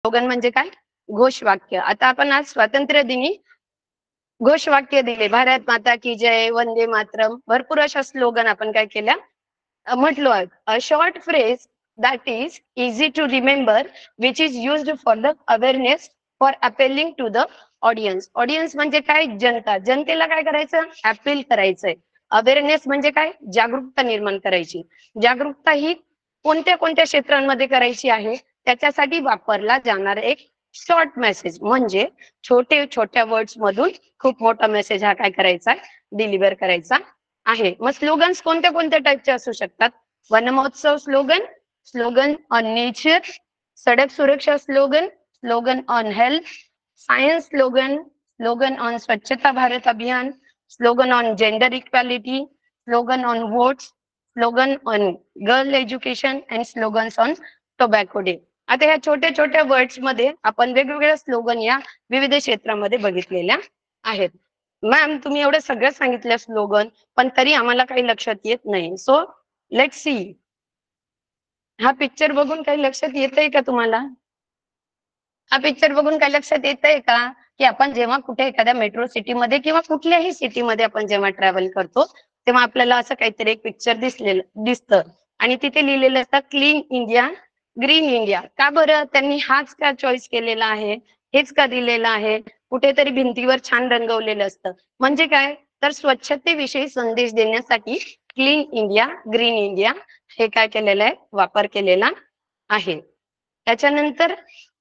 Slogan म्हणजे काय? घोषवाक्य. आता आपण आज स्वातंत्र्य दिनी घोषवाक्य दिले, भारत माता की जय, वंदे मातरम, भरपूर अशा स्लोगन आपण काय केल्या म्हटलो आहे. A short phrase that is easy to remember which is used for the awareness for appealing to the audience. Audience म्हणजे काय? जनता. जनतेला काय करायचं? अपील करायचंय. अवेअरनेस म्हणजे काय? जागरूकता निर्माण करायची. जागरूकता ही कोणत्या कोणत्या क्षेत्रांमध्ये करायची आहे त्याच्यासाठी वापरला जाणार एक शॉर्ट मेसेज, म्हणजे छोटे छोट्या वर्ड्स मधून खूप मोठा मेसेज हा काय करायचा? डिलिव्हर करायचा आहे. मग स्लोगन्स कोणत्या कोणत्या टाईपचे असू शकतात? Van Mahotsav slogan, slogan on nature, सडक सुरक्षा slogan, slogan on health, science slogan, slogan on स्वच्छता भारत अभियान, slogan on gender equality, slogan on votes, slogan on girl education and slogans on tobacco day. आता ह्या छोट्या छोट्या वर्ड्स मध्ये आपण वेगवेगळ्या स्लोगन या विविध क्षेत्रामध्ये बघितलेल्या आहेत. मॅम तुम्ही एवढं सगळं सांगितलं स्लोगन, पण तरी आम्हाला काही लक्षात येत नाही. सो लेट सी, हा पिक्चर बघून काही लक्षात येतंय का तुम्हाला? हा पिक्चर बघून काही लक्षात येतंय का की आपण जेव्हा कुठे एखाद्या मेट्रो सिटीमध्ये किंवा कुठल्याही सिटीमध्ये आपण जेव्हा ट्रॅव्हल करतो तेव्हा आपल्याला असं काहीतरी एक पिक्चर दिसतं आणि तिथे लिहिलेलं असतं क्लीन इंडिया, ग्रीन इंडिया. का बरं त्यांनी हाच का चॉईस केलेला आहे, हेच का दिलेलं आहे? कुठेतरी भिंतीवर छान रंगवलेलं असतं. म्हणजे काय? तर स्वच्छतेविषयी संदेश देण्यासाठी क्लीन इंडिया, ग्रीन इंडिया हे काय केलेलं आहे? वापर केलेला आहे. त्याच्यानंतर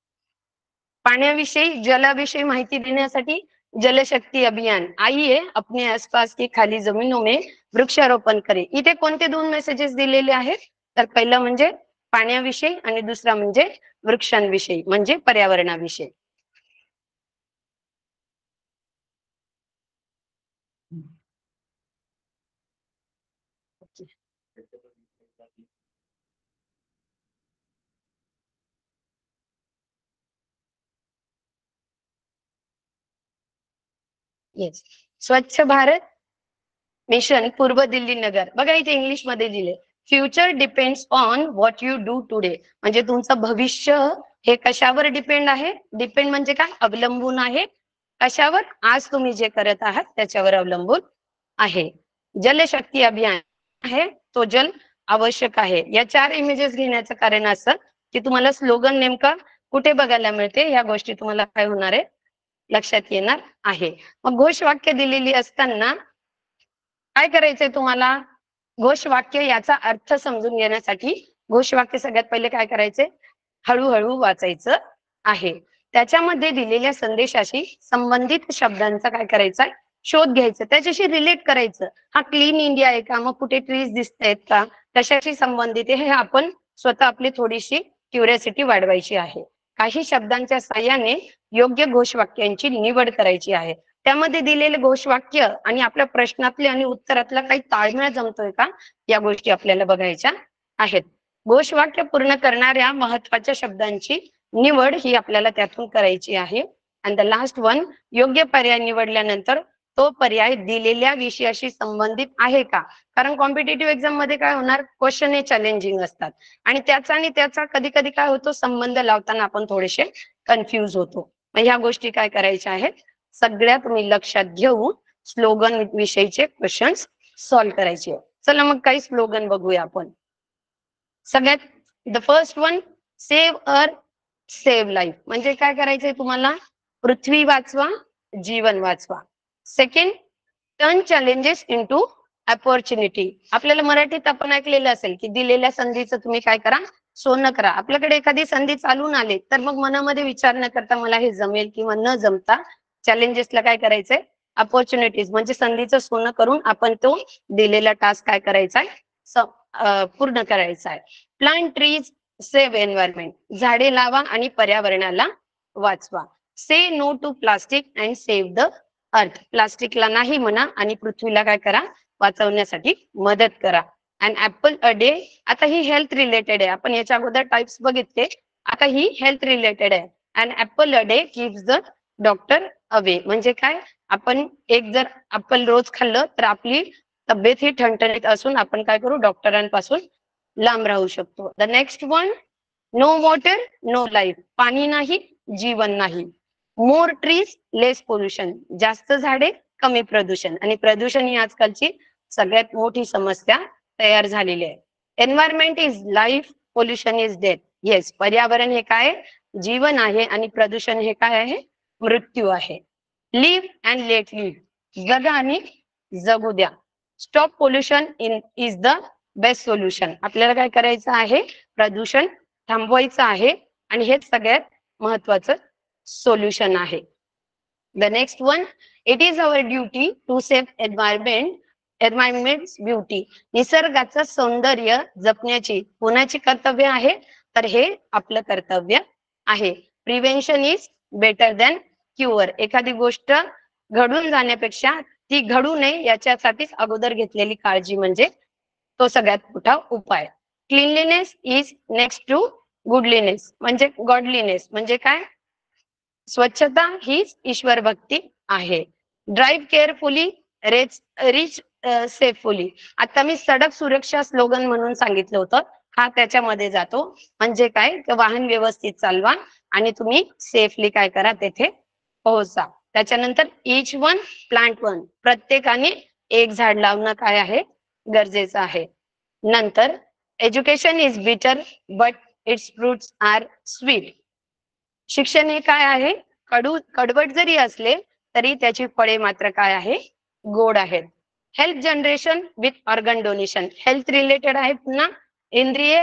पाण्याविषयी, जलाविषयी माहिती देण्यासाठी जलशक्ती अभियान, आइए अपने आसपास की खाली जमीनों में वृक्षारोपण करे. इथे कोणते दोन मेसेजेस दिलेले आहेत? तर पहिलं म्हणजे पाण्याविषयी आणि दुसरा म्हणजे वृक्षांविषयी, म्हणजे पर्यावरणाविषयी. येस. स्वच्छ भारत मिशन पूर्व दिल्ली नगर. बघा इथे इंग्लिश मध्ये दिले, future depends on what you do today. म्हणजे तुमचं भविष्य हे कशावर डिपेंड आहे? डिपेंड म्हणजे काय? अवलंबून आहे. कशावर? आज तुम्ही जे करत आहात त्याच्यावर अवलंबून आहे. जलशक्ती अभियान आहे, तो जल आवश्यक आहे. या 4 इमेजेस घेण्याचं कारण असं की तुम्हाला स्लोगन नेमका कुठे बघायला मिळते या गोष्टी तुम्हाला काय होणार आहे? लक्षात येणार आहे. मग घोषवाक्य दिलेली असताना काय करायचंय तुम्हाला? घोषवाक्य याचा अर्थ समजून घेण्यासाठी घोषवाक्य सगळ्यात पहिले काय करायचे? हळूहळू वाचायचं आहे. त्याच्यामध्ये दिलेल्या संदेशाशी संबंधित शब्दांचा काय करायचा? शोध घ्यायचा, त्याच्याशी रिलेट करायचं. हा क्लीन इंडिया आहे का? मग कुठे ट्रीज दिसत आहेत का? कशाशी संबंधित आहे हे आपण स्वतः आपली थोडीशी क्युरियोसिटी वाढवायची आहे. काही शब्दांच्या साह्याने योग्य घोषवाक्यांची निवड करायची आहे. त्यामध्ये दिलेले घोषवाक्य आणि आपल्या प्रश्नातले आणि उत्तरातला काही ताळमेळ जमतोय का? या गोष्टी आपल्याला बघायच्या आहेत. घोषवाक्य पूर्ण करणाऱ्या महत्वाच्या शब्दांची निवड ही आपल्याला त्यातून करायची आहे. आणि द लास्ट वन, योग्य पर्याय निवडल्यानंतर तो पर्याय दिलेल्या विषयाशी संबंधित आहे का? कारण कॉम्पिटेटिव्ह एक्झाम मध्ये काय होणार? क्वेश्चन हे चॅलेंजिंग असतात आणि त्याचा कधी कधी काय होतो? संबंध लावताना आपण थोडेसे कन्फ्यूज होतो. मग ह्या गोष्टी काय करायच्या आहेत? सगळ्या तुम्ही लक्षात घेऊन स्लोगन विषयीचे क्वेश्चन्स सॉल्व्ह करायचे. चला मग काही स्लोगन बघूया आपण. सगळ्यात the first one, save earth save life. म्हणजे काय करायचंय तुम्हाला? पृथ्वी वाचवा, जीवन वाचवा. Second, turn challenges into opportunity. आपल्याला मराठीत आपण ऐकलेलं असेल की दिलेल्या संधीचं तुम्ही काय करा? सोनं करा. आपल्याकडे एखादी संधी चालून आली तर मग मनामध्ये विचार न करता मला हे जमेल किंवा न जमता चॅलेंजेसला काय करायचंय? अपॉर्च्युनिटीज म्हणजे संधीचं सोनं करून आपण तो दिलेला टास्क काय करायचा आहे? पूर्ण करायचा आहे. Plant trees, save environment. झाडे लावा आणि पर्यावरणाला वाचवा. Say no to plastic and save the earth. प्लास्टिकला नाही म्हणा आणि पृथ्वीला काय करा? वाचवण्यासाठी मदत करा. And apple a day. आता ही हेल्थ रिलेटेड आहे. आपण याच्या अगोदर टाइप्स बघितले, आता ही हेल्थ रिलेटेड आहे. And apple a day keeps the doctor away. म्हणजे काय? आपण एक जर ऍपल रोज खाल्लं तर आपली तब्येत ही ठणठणीत असून आपण काय करू? डॉक्टरांपासून लांब राहू शकतो. The next one, no water no life, पाणी नाही जीवन नाही. मोर ट्रीज लेस पोल्युशन, जास्त झाडे कमी प्रदूषण. आणि प्रदूषण ही आजकालची सगळ्यात मोठी समस्या तयार झालेली आहे. Environment is life, pollution is death. Yes, पर्यावरण हे काय, जीवन आहे, आणि प्रदूषण हे काय आहे, मृत्यू आहे. लिव्ह अँड लेट लिव्ह, जगा आणि जगू द्या. Stop pollution is the best solution. आपल्याला काय करायचं आहे, प्रदूषण थांबवायचं आहे, आणि हेच सगळ्यात महत्वाचं सोल्युशन आहे. The next one, it is our duty to save environment beauty. निसर्गाचं सौंदर्य जपण्याची कोणाची कर्तव्य आहे, तर हे आपलं कर्तव्य आहे. Prevention is better than cure. एखादी गोष्ट घडून जाण्यापेक्षा ती घडू नये याच्यासाठीच अगोदर घेतलेली काळजी म्हणजे तो सगळ्यात मोठा उपाय. Cleanliness is next to goodliness, म्हणजे गॉडलीनेस म्हणजे काय, स्वच्छता हीच ईश्वर भक्ती आहे. Drive carefully, reach safefully. आता मी सडक सुरक्षा स्लोगन म्हणून सांगितलं होतं, हा त्याच्यामध्ये जातो. म्हणजे काय, वाहन व्यवस्थित चालवा आणि तुम्ही सेफली काय करा, तेथे पोहोचा. त्याच्यानंतर इच वन प्लांट वन, प्रत्येकाने एक झाड लावणं काय आहे, गरजेचं आहे. नंतर education is bitter but its fruits are sweet. शिक्षण हे काय आहे, कडवट जरी असले तरी त्याची फळे मात्र काय आहे, गोड आहेत. Health generation with organ donation, health related आहे पुन्हा. इंद्रिय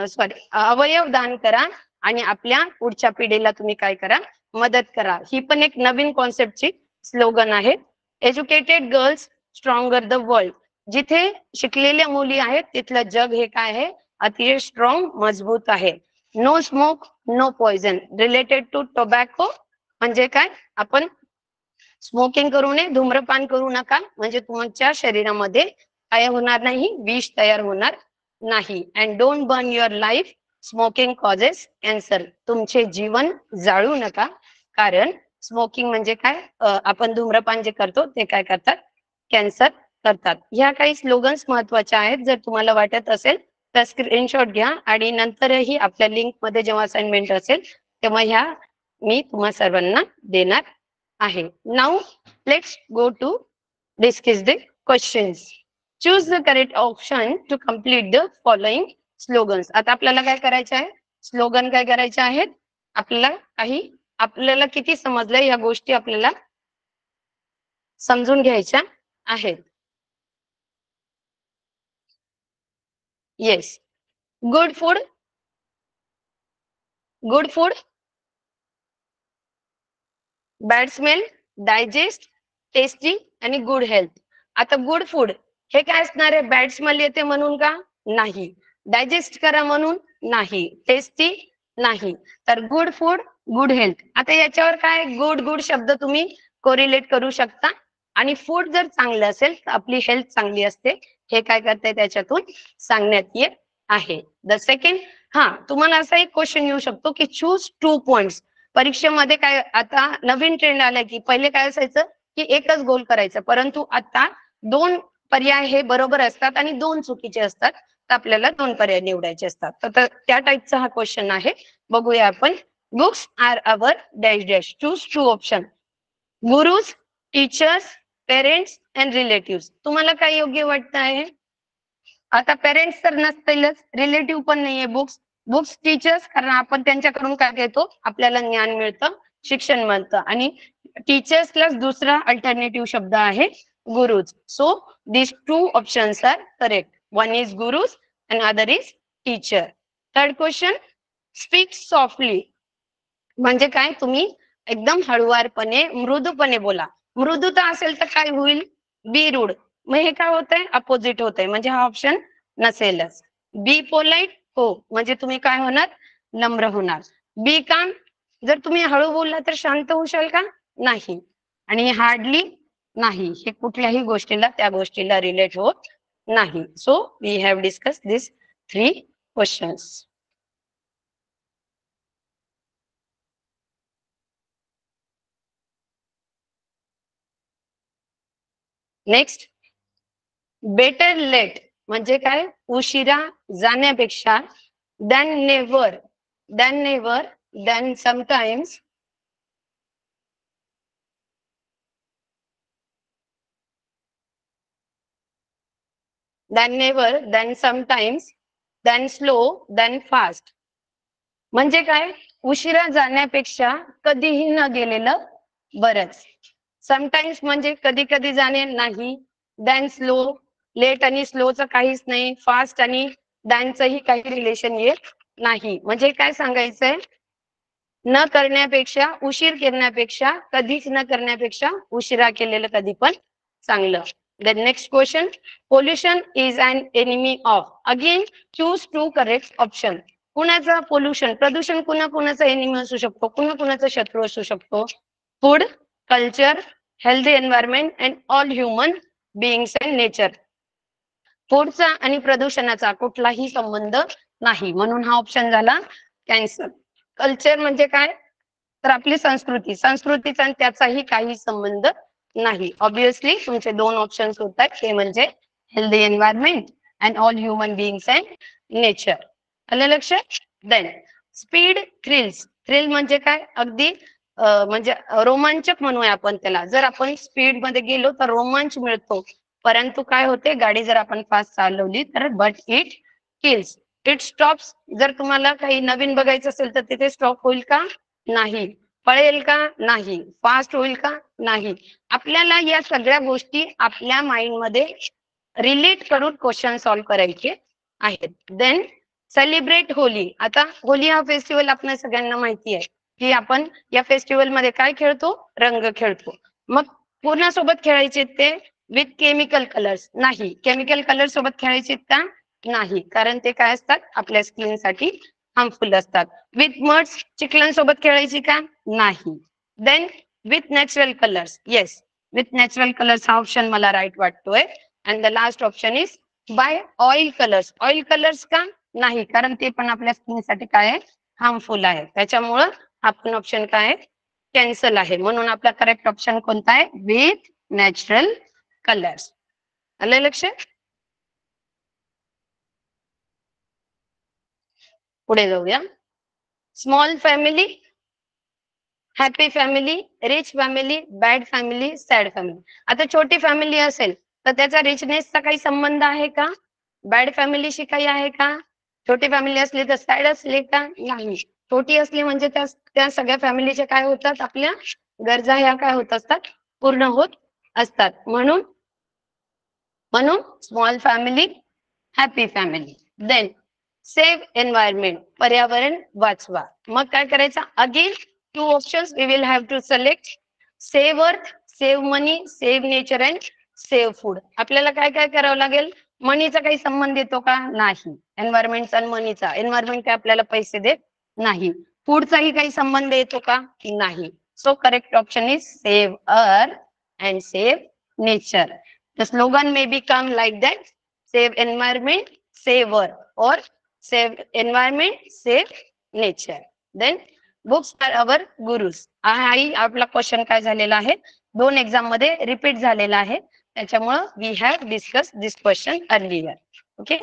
अवयव दान करा आणि आपल्या पुढच्या पिढीला तुम्ही काय करा, मदत करा. ही पण एक नवीन कॉन्सेप्टची स्लोगन आहे. Educated girls stronger the world, जिथे शिकलेल्या मुली आहेत तिथलं जग हे काय आहे, अतिशय स्ट्रॉंग मजबूत आहे. No smoke no poison, related to tobacco, म्हणजे काय, आपण स्मोकिंग करू नये, धूम्रपान करू नका, म्हणजे तुमच्या शरीरामध्ये काय होणार नाही, विष तयार होणार नाही. And don't burn your life, smoking causes cancer. तुमचे जीवन जाळू नका, कारण स्मोकिंग म्हणजे काय, आपण धूम्रपान जे करतो ते काय करतात, कॅन्सर करतात. ह्या काही स्लोगन्स महत्वाच्या आहेत. जर तुम्हाला वाटत असेल तर स्क्रीनशॉट घ्या, आणि नंतरही आपल्या लिंक मध्ये जेव्हा असाइनमेंट असेल तेव्हा ह्या मी तुम्हा सर्वांना देणार आहे. Now let's go to discuss the questions. Choose the correct option to complete the following slogans. आता आपल्याला काय करायचं आहे, स्लोगन काय करायचे आहेत, आपल्याला किती समजलंय या गोष्टी आपल्याला समजून घ्यायच्या आहेत. Yes, good food, good food, bad smell, digest, tasty आणि गुड हेल्थ. आता गुड फूड हे काय असणार आहे, बॅड स्मेल येते म्हणून का, नाही. डायजेस्ट करा म्हणून नाही. टेस्टी नाही. तर गुड फूड, गुड हेल्थ. आता याच्यावर काय, गुड गुड शब्द तुम्ही कोरिलेट करू शकता, आणि फूड जर चांगलं असेल तर आपली हेल्थ चांगली असते, हे काय करते त्याच्यातून सांगण्यात येत आहे. द सेकंड, हा तुम्हाला असा एक क्वेश्चन येऊ शकतो की चूज 2 पॉइंट्स. परीक्षेमध्ये काय, आता नवीन ट्रेंड आलाय की पहिले काय असायचं की एकच गोल करायचं, परंतु आता 2 पर्याय हे बरोबर असतात आणि 2 चुकीचे असतात, तर आपल्याला 2 पर्याय निवडायचे असतात. तर त्या टाईपचा हा क्वेश्चन आहे. बघूया आपण. Books are our dash dash, choose 2 option. Gurus, teachers, parents and relative. तुम्हाला काय योग्य वाटत आहे? आता पेरेंट्स तर नसतीलच, रिलेटिव्ह पण नाहीये. बुक्स टीचर्स, कारण आपण त्यांच्याकडून काय घेतो, आपल्याला ज्ञान मिळतं, शिक्षण मिळतं. आणि टीचर्सला दुसरा अल्टरनेटिव्ह शब्द आहे gurus. So these 2 options are correct. One is gurus and other is teacher. Third question, speak softly. म्हणजे काय, तुम्ही एकदम हळुवारपणे मृदूपणे बोला. मृदुता असेल तर काय होईल, बी रूड. मग हे काय होतंय, अपोजिट होतंय, म्हणजे हा ऑप्शन नसेलच. बी पोलाइट, हो, म्हणजे तुम्ही काय होणार, नम्र होणार. बी काम, जर तुम्ही हळू बोलला तर शांत होशाल का, नाही. आणि हार्डली, नाही, हे कुठल्याही गोष्टीला त्या गोष्टीला रिलेट होत नाही. So we have discuss this 3 questions. Next, better late म्हणजे काय, उशिरा जाण्यापेक्षा than never then never, then sometimes, then never, then sometimes, then slow, then fast. म्हणजे काय? उशिरा जाण्यापेक्षा कधीही न गेलेलं बरंच. समटाइम्स म्हणजे कधी कधी जाणे नाही. देन स्लो, लेट आणि स्लोचं काहीच नाही. फास्ट आणि दॅनचंही काही रिलेशन येत नाही. म्हणजे काय सांगायचंय? न करण्यापेक्षा, उशीर करण्यापेक्षा, कधीच न करण्यापेक्षा उशिरा केलेलं कधी पण चांगलं. The next question, pollution is an enemy of. Again choose to correct option. कुणाचा पोल्युशन, प्रदूषण कुणा कुणाचा एनिमी असू शकतो, कुणा कुणाचा शत्रू असू शकतो? Food, culture, healthy environment and all human beings and nature. फूडचा आणि प्रदूषणाचा कुठलाही संबंध नाही, म्हणून हा ऑप्शन झाला कॅन्सर. कल्चर म्हणजे काय? तर आपली संस्कृती, संस्कृतीचा आणि त्याचाही काही संबंध नाही. ऑब्विसली तुमचे दोन ऑप्शन्स होतात, ते म्हणजे healthy environment and all human beings and nature. आलं लक्षात? Then speed, thrills. थ्रिल म्हणजे काय? अगदी म्हणजे रोमांचक म्हणूया आपण त्याला. जर आपण स्पीड मध्ये गेलो तर रोमांच मिळतो, परंतु काय होते, गाडी जर आपण फास्ट चालवली तर but it kills. It stops. जर तुम्हाला काही नवीन बघायचं असेल तर तिथे स्टॉप होईल का? नाही. पळेल का? नाही. फास्ट होईल का? नाही. आपल्याला या सगळ्या गोष्टी आपल्या माइंड मध्ये रिलेट करून क्वेश्चन सॉल्व्ह करायचे आहेत. Then celebrate Holi. आता होली हा फेस्टिवल आपल्या सगळ्यांना माहिती आहे की आपण या फेस्टिवल मध्ये काय खेळतो? रंग खेळतो. मग कोणासोबत खेळायचे ते? With chemical colours? नाही. केमिकल कलर सोबत खेळायचे का? नाही, कारण ते काय असतात? आपल्या स्किन साठी हार्मफुल असतात. विथ मड्स, चिखलांसोबत खेळायची का? नाही. Then with natural colours. Yes, with natural colours हा ऑप्शन मला राईट वाटतोय. And the last option is by oil colours. Oil colours का? नाही, कारण ते पण आपल्या स्किनसाठी काय आहे? हार्मफुल आहे. त्याच्यामुळं हा पण ऑप्शन काय आहे? कॅन्सल आहे. म्हणून आपला करेक्ट ऑप्शन कोणता आहे? With natural colours. आलं लक्षात? पुढे जाऊया. Small family, happy family, rich family, bad family, sad family. आता छोटी फॅमिली असेल तर त्याचा रिचनेसचा काही संबंध आहे का? बॅड फॅमिलीशी काही आहे का? छोटी फॅमिली असली तर सॅड असली का? नाही. छोटी असली म्हणजे त्या सगळ्या फॅमिलीच्या काय होतात? आपल्या गरजा ह्या काय होत असतात? पूर्ण होत असतात. म्हणून म्हणून small family, happy family. Then save environment, पर्यावरण वाचवा. मग काय करायचं? Again two options we will have to select. Save earth, save money, save nature and save food. आपल्याला काय काय करावं लागेल? मनीचा काही संबंध येतो का? नाही. एन्व्हायरमेंटचा आणि मनीचा, एन्व्हायरमेंट काय आपल्याला पैसे देत नाही. फूडचाही काही संबंध येतो का? नाही. So correct option is save earth and save nature. The slogan may become like that: save environment, save earth, or save environment, save nature. Then books are our gurus. हाही आपला क्वेश्चन काय झालेला आहे? दोन एक्झाम मध्ये repeat झालेला आहे. त्याच्यामुळं we have discuss this question earlier. Okay.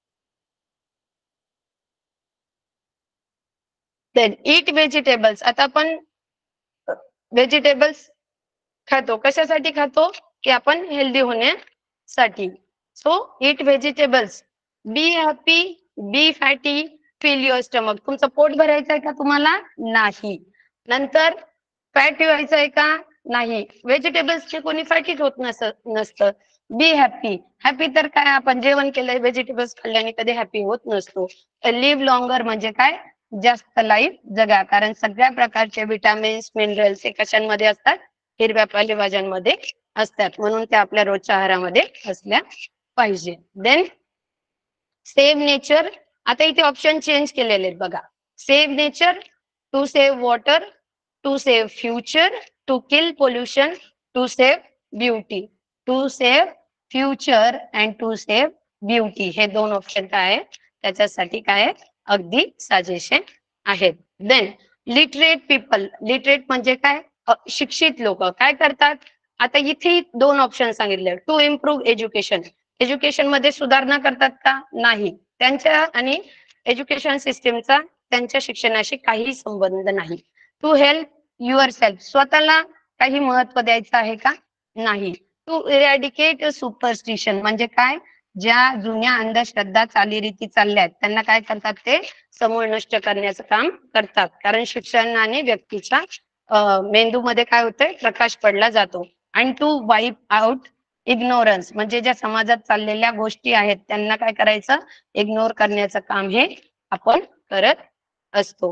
Then eat vegetables. आता आपण व्हेजिटेबल्स खातो, कशासाठी खातो? की आपण हेल्दी होण्यासाठी. So eat vegetables. Be happy, be fatty, fill your stomach. तुमचं पोट भरायचं आहे का तुम्हाला? नाही. नंतर फॅट व्हायचंय का? नाही. व्हेजिटेबल्सचे कोणी फॅटीच होत नसतं. Be happy. हॅपी तर काय, आपण जेवण केलंय, व्हेजिटेबल्स खाल्ल्याने कधी हॅपी होत नसतो. लिव्ह लॉंगर म्हणजे काय? जास्त लाईफ जगा, कारण सगळ्या प्रकारचे विटामिन्स, मिनरल्स हे कशांमध्ये असतात? हिरव्या पालेभाज्यांमध्ये असतात, म्हणून त्या आपल्या रोजच्या आहारामध्ये असल्या पाहिजे. Then save nature. आता इथे ऑप्शन चेंज केलेले आहेत बघा. Save nature, to save water, to save future, to kill pollution, to save beauty. To save future and to save beauty हे दोन ऑप्शन काय आहे? त्याच्यासाठी काय आहे? अगदी सजेशन आहेत. Then literate people. लिटरेट म्हणजे काय? शिक्षित लोक काय करतात? आता इथे दोन ऑप्शन सांगितले. To improve education. एज्युकेशन मध्ये सुधारणा करतात का? नाही. त्यांच्या आणि एज्युकेशन सिस्टीमचा त्यांच्या शिक्षणाशी काही संबंध नाही. टू हेल्प युअर सेल्फ, स्वतःला काही महत्व द्यायचं आहे का? नाही. टू इरॅडिकेट सुपरस्टिशन म्हणजे काय? ज्या जुन्या अंधश्रद्धा चालीरीती चालल्यात त्यांना काय करतात? ते समूळ नष्ट करण्याचं काम करतात. कारण शिक्षणाने व्यक्तीच्या मेंदूमध्ये काय होतंय? प्रकाश पडला जातो. आणि टू वाईप आउट इग्नोरन्स म्हणजे ज्या समाजात चाललेल्या गोष्टी आहेत त्यांना काय करायचं? इग्नोर करण्याचं काम हे आपण करत असतो.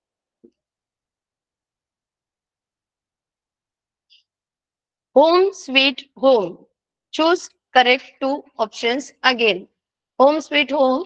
Home sweet home, choose correct 2 options again. Home sweet home,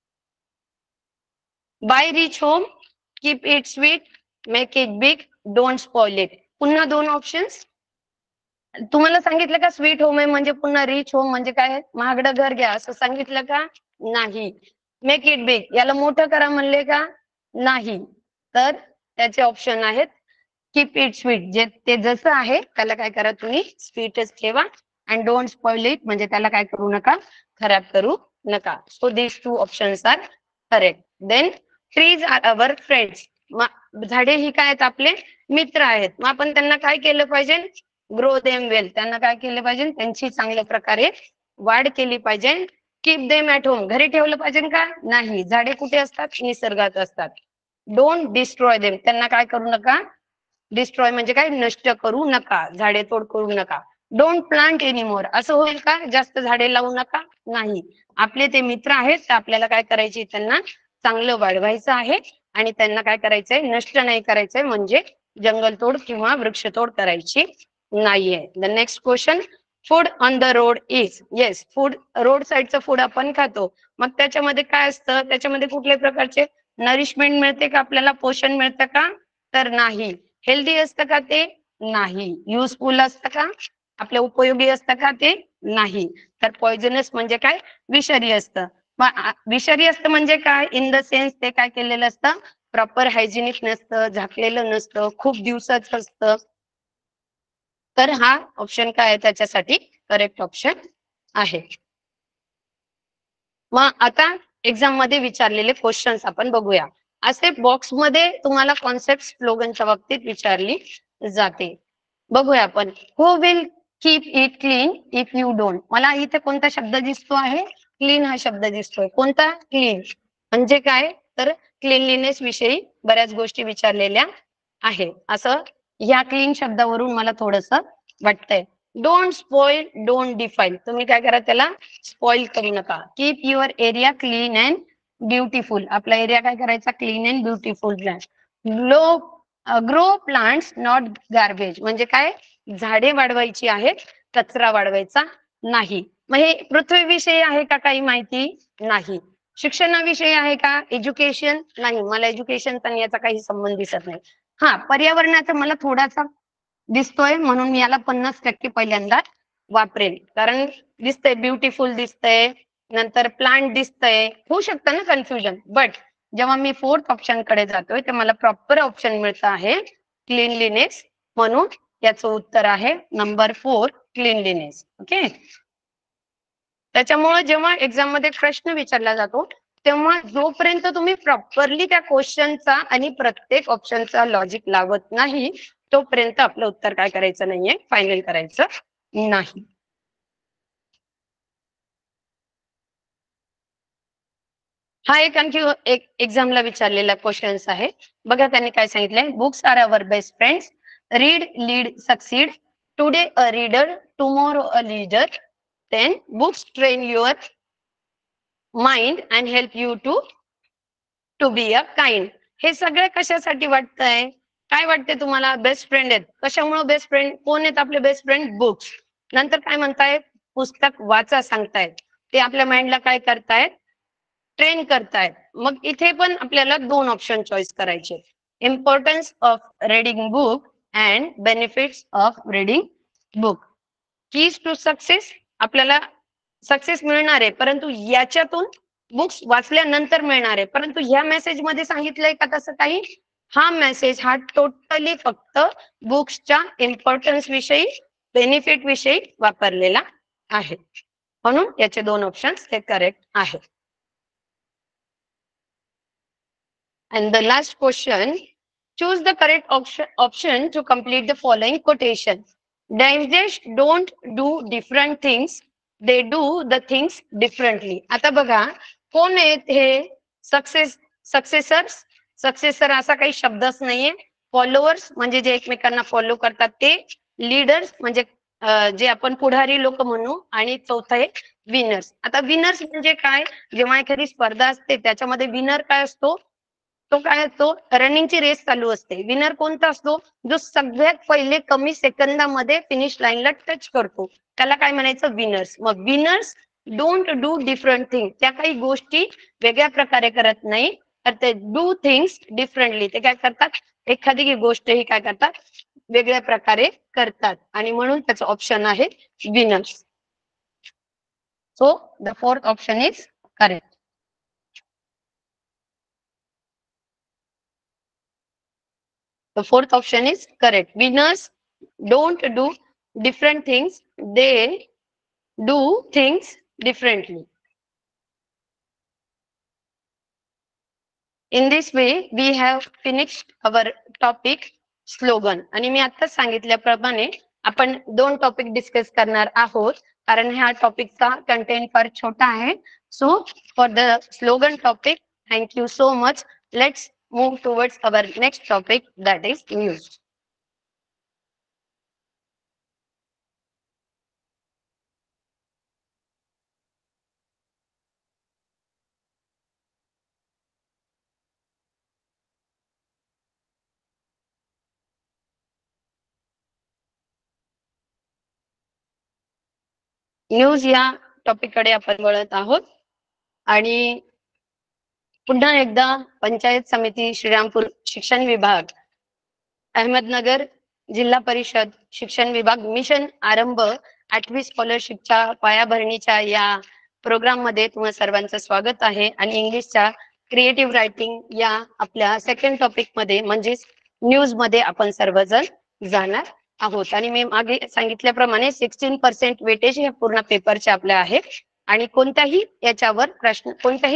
by rich home, keep it sweet, make it big, don't spoil it. पुन्हा 2 ऑप्शन्स. तुम्हाला सांगितलं का स्वीट होम आहे म्हणजे पुन्हा रिच होम म्हणजे काय? महागडं घर घ्या असं सांगितलं का? नाही. मेक इट बिग, याला मोठं करा म्हणले का? नाही. तर त्याचे ऑप्शन आहेत कीप इट स्वीट, जे ते जसं आहे त्याला काय करा? तुम्ही स्वीटच ठेवा. अँड डोंट स्पॉइल इट म्हणजे त्याला काय करू नका? खराब करू नका. So this 2 options are correct. Then trees are our friends, झाडे ही काय आहेत? आपले मित्र आहेत. मग आपण त्यांना काय केलं पाहिजे? ग्रो देम वेल, त्यांना काय केलं पाहिजे? त्यांची चांगल्या प्रकारे वाढ केली पाहिजे. कीप देम ॲट होम, घरी ठेवलं पाहिजे का? नाही. झाडे कुठे असतात? निसर्गात असतात. डोंट डिस्ट्रॉय देम, त्यांना काय करू नका? डिस्ट्रॉय म्हणजे काय? नष्ट करू नका, झाडे तोड करू नका. डोंट प्लांट एनिमोर, असं होईल का? जास्त झाडे लावू नका? नाही. आपले ते मित्र आहेत तर आपल्याला काय करायचे? त्यांना चांगलं वाढवायचं आहे आणि त्यांना काय करायचंय? नष्ट नाही करायचंय, म्हणजे जंगलतोड किंवा वृक्षतोड करायची नाहीये. The next question, food on the road is, yes, food road साईडचं फूड आपण खातो. मग त्याच्यामध्ये काय असतं? त्याच्यामध्ये कुठल्या प्रकारचे नरिशमेंट मिळते का? आपल्याला पोषण मिळतं का? तर नाही. हेल्दी असतं का? ते नाही. युजफुल असतं का? आपल्या उपयोगी असतं का? ते नाही. तर पॉइझनस म्हणजे काय? विषारी असतं. मग विषारी असतं म्हणजे काय? इन द सेन्स ते काय केलेलं असतं? प्रॉपर हायजेनिक नसतं, झाकलेलं नसतं, खूप दिवसाचं असतं. तर हा ऑप्शन काय आहे? त्याच्यासाठी करेक्ट ऑप्शन आहे. मग आता एक्झाम मध्ये विचारलेले क्वेश्चन्स आपण बघूया. असे बॉक्स मध्ये तुम्हाला कॉन्सेप्ट स्लोगनच्या बाबतीत विचारली जाते. बघूया आपण. Who will keep it clean if you don't. मला इथे कोणता शब्द दिसतो आहे? क्लीन हा शब्द दिसतोय. कोणता? क्लीन म्हणजे काय? तर क्लीनलीनेस विषयी बऱ्याच गोष्टी विचारलेल्या आहे, असं ह्या क्लीन शब्दावरून मला थोडस वाटतंय. डोंट स्पॉइल, डोंट डिफाईल, तुम्ही काय करा? त्याला स्पॉइल करू नका. Keep your area clean and beautiful, आपला एरिया काय करायचा? Clean and beautiful. Glow grow plants not garbage म्हणजे काय? झाडे वाढवायची आहेत, कचरा वाढवायचा नाही. मग हे पृथ्वीविषयी आहे का काही माहिती? नाही. शिक्षणाविषयी आहे का? एज्युकेशन नाही. मला एज्युकेशनचा याचा काही संबंध दिसत नाही. हा, पर्यावरणाचा मला थोडासा दिसतोय म्हणून मी याला 50% पहिल्यांदा वापरेल. कारण दिसतंय ब्युटिफुल दिसतंय, नंतर प्लांट दिसतंय, होऊ शकतं ना कन्फ्युजन. बट जेव्हा मी 4th ऑप्शन कडे जातोय तर मला प्रॉपर ऑप्शन मिळतं आहे क्लीनलीनेस, म्हणून याचं उत्तर आहे नंबर 4 क्लीनलीनेस. ओके. त्याच्यामुळे जेव्हा एक्झाम मध्ये प्रश्न विचारला जातो तेव्हा जोपर्यंत तुम्ही प्रॉपरली त्या क्वेश्चनचा आणि प्रत्येक ऑप्शनचा लॉजिक लावत नाही तोपर्यंत आपलं उत्तर काय करायचं नाहीये? फायनल करायचं नाही. हा एक आणखी एक एक्झामला विचारलेला क्वेश्चन्स आहे. बघा त्यांनी काय सांगितलंय. Books are our best friends, read lead succeed, today a reader tomorrow a leader, then books train your mind and help you to to be a kind. हे सगळे कशासाठी वाटतंय? काय वाटते तुम्हाला? बेस्ट फ्रेंड आहेत. कशामुळे बेस्ट फ्रेंड? कोण आहेत आपले बेस्ट फ्रेंड? बुक्स. नंतर काय म्हणतायत? पुस्तक वाचा सांगतायत. ते आपल्या माइंडला काय करतायत? ट्रेन करतायत. मग इथे पण आपल्याला 2 ऑप्शन चॉईस करायचे. Importance of reading book and benefits of reading book. Keys to success, आपल्याला सक्सेस मिळणार आहे परंतु याच्यातून बुक्स वाचल्यानंतर मिळणार आहे. परंतु ह्या मेसेज मध्ये सांगितलंय का तसं काही? हा मेसेज हा टोटली फक्त बुक्सच्या इम्पॉर्टन्स विषयी, बेनिफिट विषयी वापरलेला आहे. म्हणून याचे 2 ऑप्शन्स हे करेक्ट आहेत. And the last question, choose the correct option to complete the following quotation. Dangerous don't do different things, they do the things differently. आता बघा कोण आहेत हे सक्सेसर्स. सक्सेसर असा काही शब्दच नाहीये. फॉलोअर्स म्हणजे जे एकमेकांना फॉलो करतात ते, लीडर्स म्हणजे जे आपण पुढारी लोक म्हणू, आणि चौथा आहे विनर्स. आता विनर्स म्हणजे काय, जेव्हा एखादी स्पर्धा असते त्याच्यामध्ये विनर काय असतो, तो काय असतो, रनिंगची रेस चालू असते. विनर कोणता असतो, जो सगळ्यात पहिले कमी सेकंदामध्ये फिनिश लाईनला टच करतो, त्याला काय म्हणायचं, विनर्स. मग winners don't do different thing, त्या काही गोष्टी वेगळ्या प्रकारे करत नाही, तर ते डू थिंग्स डिफरंटली, ते काय करतात, एखादी गोष्ट ही काय करतात, वेगळ्या प्रकारे करतात, आणि म्हणून त्याचं ऑप्शन आहे winners. So the fourth option is correct. The fourth option is correct. Winners don't do different things, they do things differently. In this way, we have finished our topic slogan. आणि मी आताच सांगितल्याप्रमाणे आपण दोन topic discuss करणार आहोत, कारण ह्या टॉपिकचा content फार छोटा आहे. So for the slogan topic, thank you so much. Let's move towards our next topic, that is news. News या टॉपिककडे आपण वळत आहोत, आणि पुन्हा एकदा पंचायत समिती श्रीरामपूर शिक्षण विभाग, अहमदनगर जिल्हा परिषद शिक्षण विभाग मिशन आरंभ 8वी स्कॉलरशिपच्या पायाभरणीच्या या प्रोग्राम मध्ये तुम्हा सर्वांचं स्वागत आहे. आणि इंग्लिशच्या क्रिएटिव्ह रायटिंग या आपल्या सेकंड टॉपिक मध्ये म्हणजेच न्यूज मध्ये आपण सर्वजण जाणार आहोत. आणि मी मागे सांगितल्याप्रमाणे 16% वेटेज हे पूर्ण पेपरचे आपल्या आहे, आणि कोणत्याही याच्यावर प्रश्न,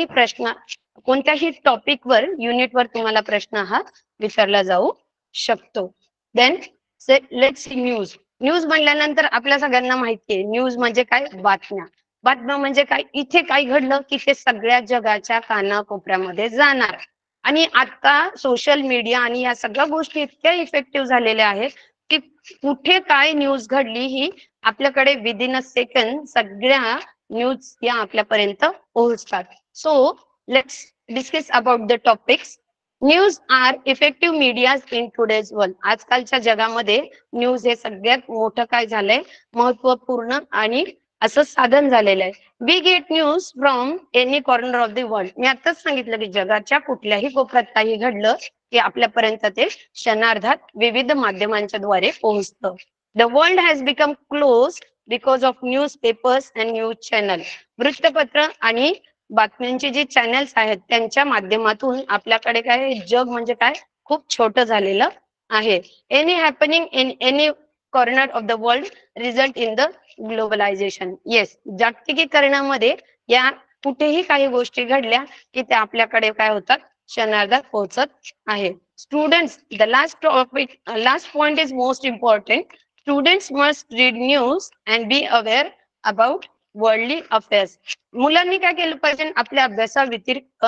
कोणत्याही टॉपिकवर, युनिटवर तुम्हाला प्रश्न हा विचारला जाऊ शकतो. Then let's see news. News म्हणल्यानंतर आपल्या सगळ्यांना माहिती आहे, न्यूज म्हणजे काय, बातम्या. बातम्या म्हणजे काय, इथे काय घडलं की ते सगळ्या जगाच्या कानाकोपऱ्यामध्ये जाणार. आणि आता सोशल मीडिया आणि या सगळ्या गोष्टी इतक्या इफेक्टिव्ह झालेल्या आहेत की कुठे काय न्यूज घडली ही आपल्याकडे विदिन अ सेकंड सगळ्या न्यूज या आपल्यापर्यंत पोहोचतात. So let's discuss about the topics. News are effective media in today's world. आजकालच्या जगामध्ये न्यूज हे सगळ्यात मोठं काय झालंय, महत्वपूर्ण आणि असं साधन झालेलं आहे. We get news from any corner of the world. मी आताच सांगितलं की जगाच्या कुठल्याही कोपऱ्यात काही घडलं की आपल्यापर्यंत ते क्षणार्धात विविध माध्यमांच्या द्वारे पोहोचतं. The world has become close because of news papers and news channel. वृत्तपत्र आणि बातम्यांचे जे चॅनल्स आहेत त्यांच्या माध्यमातून आपल्याकडे काय, जग म्हणजे काय, खूप छोटं झालेलं आहे. Any happening in any corner of the world result in the globalization. Yes, जागतिकीकरणामध्ये या कुठेही काही गोष्टी घडल्या की त्या आपल्याकडे काय होतात, क्षणार्धात पोहोचत आहे. Students, the last point is most important. Students must read news and be aware about worldly affairs. मुलांनी काय केलं पाहिजे, आपल्या अभ्यासाव्यतिरिक्त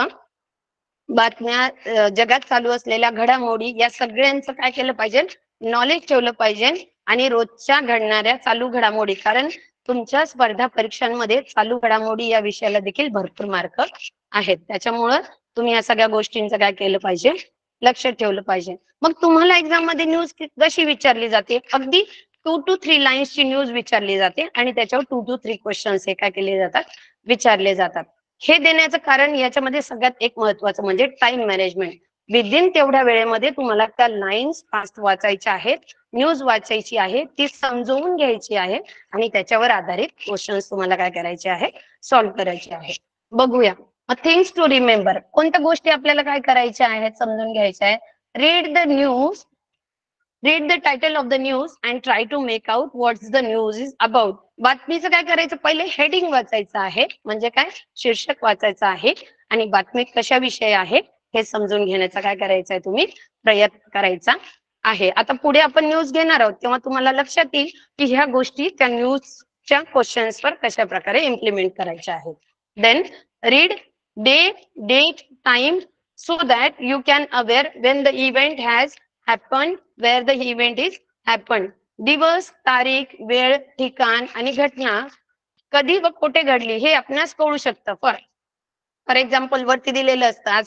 बातम्या, जगात चालू असलेल्या घडामोडी या सगळ्यांचं काय केलं पाहिजे, नॉलेज ठेवलं पाहिजे. आणि रोजच्या घडणाऱ्या चालू घडामोडी, कारण तुमच्या स्पर्धा परीक्षांमध्ये चालू घडामोडी या विषयाला देखील भरपूर मार्क आहेत, त्याच्यामुळं तुम्ही या सगळ्या गोष्टींचं काय केलं पाहिजे, लक्ष ठेवलं पाहिजे. मग तुम्हाला एक्झाम मध्ये न्यूज कशी विचारली जाते, अगदी 2 to 3 लाईन्सची न्यूज विचारली जाते आणि त्याच्यावर 2 to 3 क्वेश्चन्स हे काय केले जातात, विचारले जातात. हे देण्याचं कारण याच्यामध्ये सगळ्यात एक महत्वाचं म्हणजे टाइम मॅनेजमेंट. विदिन तेवढ्या वेळेमध्ये तुम्हाला त्या लाईन्स फास्ट वाचायच्या आहेत, न्यूज वाचायची आहे, ती समजवून घ्यायची आहे, आणि त्याच्यावर आधारित क्वेश्चन्स तुम्हाला काय करायचे आहे, सॉल्व्ह करायचे आहे. बघूया थिंग्स टू रिमेंबर. कोणत्या गोष्टी आपल्याला काय करायच्या आहेत, समजून घ्यायच्या आहे. Read the news, read the title of the news and try to make out what's the news is about. बातमीचं काय करायचं, पहिले हेडिंग वाचायचं आहे, म्हणजे काय, शीर्षक वाचायचं आहे, आणि बातमी कशाविषयी आहे हे समजून घेण्याचा काय करायचा आहे तुम्ही प्रयत्न करायचा आहे. आता पुढे आपण न्यूज घेणार आहोत तेव्हा तुम्हाला लक्षात येईल की ह्या गोष्टी त्या न्यूजच्या क्वेश्चन्सवर कशा प्रकारे इम्प्लिमेंट करायच्या आहेत. Then read day, date, time so that you can aware when the event has happened, where the event is happened. दिवस, तारीख, वेळ, ठिकाण आणि घटना कधी व कुठे घडली हे आपणास कळू शकतं. फॉर एक्झाम्पल वरती दिलेलं असतं आज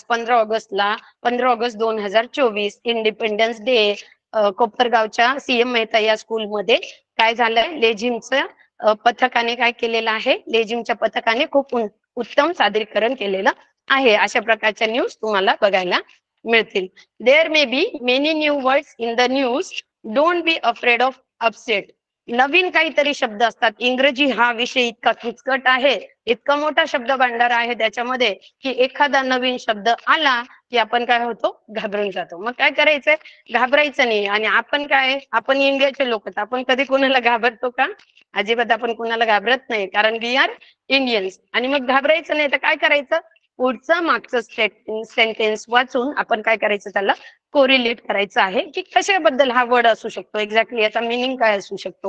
15 ऑगस्ट 2024 इंडिपेंडन्स डे. कोपरगावच्या सीएम मेहता या स्कूलमध्ये काय झालंय, लेझिमचं पथकाने काय केलेलं आहे, लेझिमच्या पथकाने खूप उत्तम सादरीकरण केलेलं आहे. अशा प्रकारच्या न्यूज तुम्हाला बघायला मिळतील. There may be many new words in the news, don't be afraid of upset. नवीन काहीतरी शब्द असतात. इंग्रजी हा विषय इतका किचकट आहे, इतका मोठा शब्द भांडार आहे त्याच्यामध्ये की एखादा नवीन शब्द आला की आपण काय होतो, घाबरून जातो. मग काय करायचंय, घाबरायचं नाही. आणि आपण इंडियाचे लोक, आपण कधी कोणाला घाबरतो का? अजिबात आपण कोणाला घाबरत नाही, कारण वी आर इंडियन्स. आणि मग घाबरायचं नाही तर काय करायचं, पुढचं मागचं सेंटेन्स वाचून आपण काय करायचं, त्याला कोरिलेट करायचं आहे की कशाबद्दल हा वर्ड असू शकतो, एक्झॅक्टली याचा मिनिंग काय असू शकतो.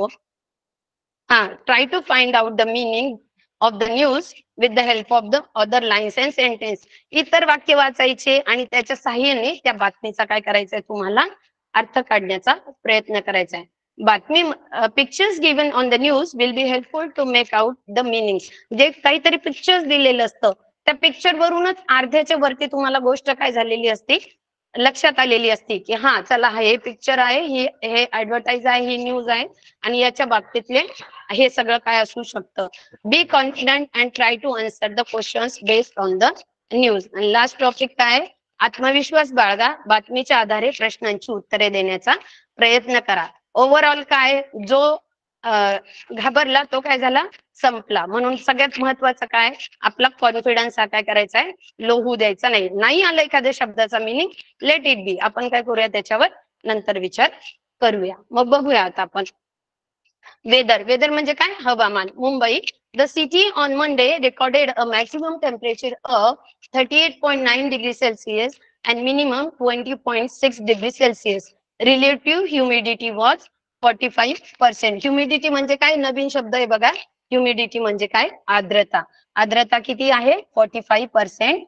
Try to find out the meaning of the news with the help of the other lines and sentence. इतर वाक्य वाचायचे आणि त्याच्या साहाय्याने त्या बातमीचा काय करायचंय, तुम्हाला अर्थ काढण्याचा प्रयत्न करायचा आहे. बातमी pictures given on the news will be helpful to make out the meaning. जे काहीतरी पिक्चर्स दिलेलं असतं त्या पिक्चर वरूनच अर्ध्याच्या वरती तुम्हाला गोष्ट काय झालेली असते, लक्षात आलेली असते की हा चला हे पिक्चर आहे, हे ऍडव्हर्टाईज आहे, ही न्यूज आहे आणि याच्या बाबतीतले हे सगळं काय असू शकतं. Be confident and try to answer the questions based on the news. आणि लास्ट टॉपिक काय, आत्मविश्वास बाळगा, बातमीच्या आधारे प्रश्नांची उत्तरे देण्याचा प्रयत्न करा. ओव्हरऑल काय, जो घाबरला तो काय झाला, संपला. म्हणून सगळ्यात महत्वाचं काय, आपला कॉन्फिडन्स हा काय करायचा आहे, लो होऊ द्यायचा नाही. नाही आलं एखाद्या शब्दाचा मिनिंग, लेट इट बी, आपण काय करूया त्याच्यावर नंतर विचार करूया. मग बघूया आता आपण वेदर. वेदर म्हणजे काय, हवामान. Mumbai, the city on Monday recorded a maximum temperature of 38.9 degree celsius and minimum 20.6 degree Celsius. Relative humidity was 45%. Humidity म्हणजे काय, नवीन शब्द आहे बघा. ह्युमिडिटी म्हणजे काय, आर्द्रता. आर्द्रता किती आहे, 45%.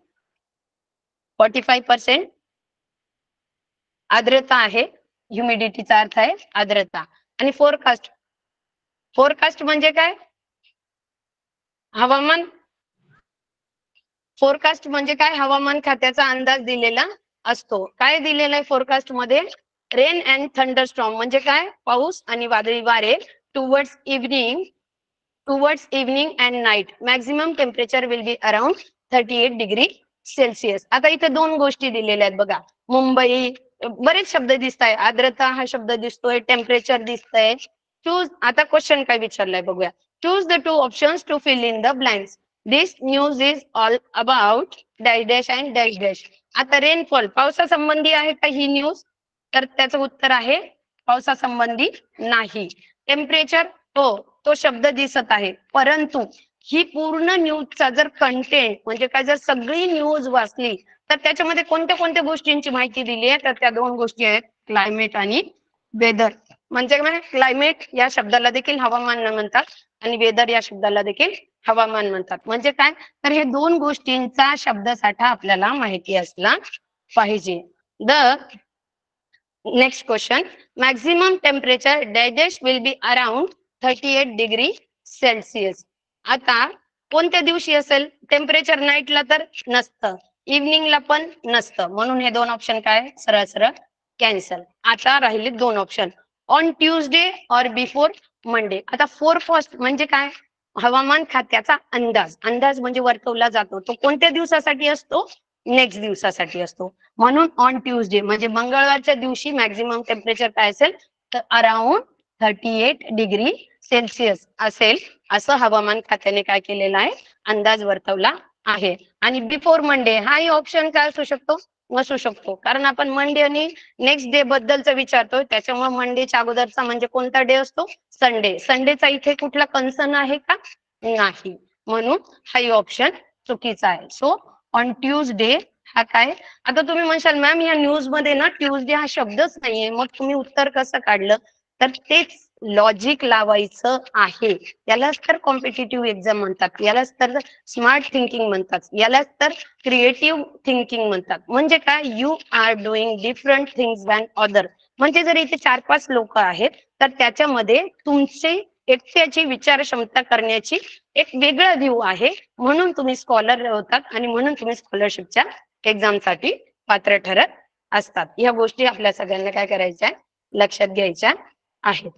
45% आर्द्रता आहे. ह्युमिडिटीचा अर्थ आहे आर्द्रता. आणि फोरकास्ट, फोरकास्ट म्हणजे काय, हवामान. फोरकास्ट म्हणजे काय, हवामान खात्याचा अंदाज दिलेला असतो. काय दिलेला आहे फोरकास्ट मध्ये, रेन अँड थंडरस्टॉर्म म्हणजे काय, पाऊस आणि वादळी वारे. Towards evening and night maximum temperature will be around 38 degree celsius. आता इथे दोन गोष्टी दिलेल्या आहेत बघा. मुंबई, बरेच शब्द दिसत आहे, आर्द्रता हा शब्द दिसतोय, टेम्परेचर दिसतंय. चूज, आता क्वेश्चन काय विचारलाय बघूया. Choose the two options to fill in the blanks. This news is all about dash dash and dash dash. आता रेनफॉल, पावसासंबंधी आहे का ही न्यूज, तर त्याचं उत्तर आहे पावसासंबंधी नाही. टेम्परेचर, हो तो शब्द दिसत आहे, परंतु ही पूर्ण न्यूजचा जर कंटेंट म्हणजे काय, जर सगळी न्यूज वाचली तर त्याच्यामध्ये कोणत्या कोणत्या गोष्टींची माहिती दिली आहे, तर त्या दोन गोष्टी आहेत, क्लायमेट आणि वेदर. म्हणजे क्लायमेट या शब्दाला देखील हवामान म्हणतात आणि वेदर या शब्दाला देखील हवामान म्हणतात. म्हणजे काय, तर हे दोन गोष्टींचा शब्दसाठा आपल्याला माहिती असला पाहिजे. The next question, maximum temperature dash will be around 38 degree celsius. आता कोणत्या दिवशी असेल, टेम्परेचर नाईटला तर नसतं, इव्हनिंगला पण नसतं, म्हणून हे दोन ऑप्शन काय, सरळ सरळ कॅन्सल. आता राहिले दोन option, on Tuesday or before Monday. आता फोरकास्ट म्हणजे काय, हवामान खात्याचा अंदाज. अंदाज म्हणजे वर्तवला जातो, तो कोणत्या दिवसासाठी असतो, नेक्स्ट दिवसासाठी असतो. म्हणून ऑन ट्यूजडे म्हणजे मंगळवारच्या दिवशी मॅक्झिमम टेम्परेचर काय असेल, तर अराउंड 38 डिग्री सेल्सिअस असेल, असं हवामान खात्याने काय केलेलं आहे, अंदाज वर्तवला आहे. आणि बिफोर मंडे हाही ऑप्शन काय असू शकतो, नसू शकतो, कारण आपण मंडे आणि नेक्स्ट डे बद्दलचा विचारतोय, त्याच्यामुळे मंडेच्या अगोदरचा म्हणजे कोणता डे असतो, संडे. संडेचा इथे कुठला कन्सर्न आहे का, नाही, म्हणून हाही ऑप्शन चुकीचा आहे. सो ऑन ट्यूजडे हा काय? आता तुम्ही म्हणशाल मॅम या न्यूज मध्ये ना ट्यूजडे हा शब्दच नाहीये, मग तुम्ही उत्तर कसं काढलं? तर तेच लॉजिक लावायचं आहे. यालाच तर कॉम्पिटिटिव्ह एक्झाम म्हणतात, यालाच तर स्मार्ट थिंकिंग म्हणतात, यालाच तर क्रिएटिव्ह थिंकिंग म्हणतात. म्हणजे काय? You are doing different things than other. म्हणजे जर इथे 4-5 लोक आहेत तर त्याच्यामध्ये तुमची एकट्याची विचार क्षमता करण्याची एक वेगळा व्ह्यू आहे, म्हणून तुम्ही स्कॉलर होतात आणि म्हणून तुम्ही स्कॉलरशिपच्या एक्झामसाठी पात्र ठरत असतात. या गोष्टी आपल्या सगळ्यांना काय करायच्या लक्षात घ्यायच्या आहेत.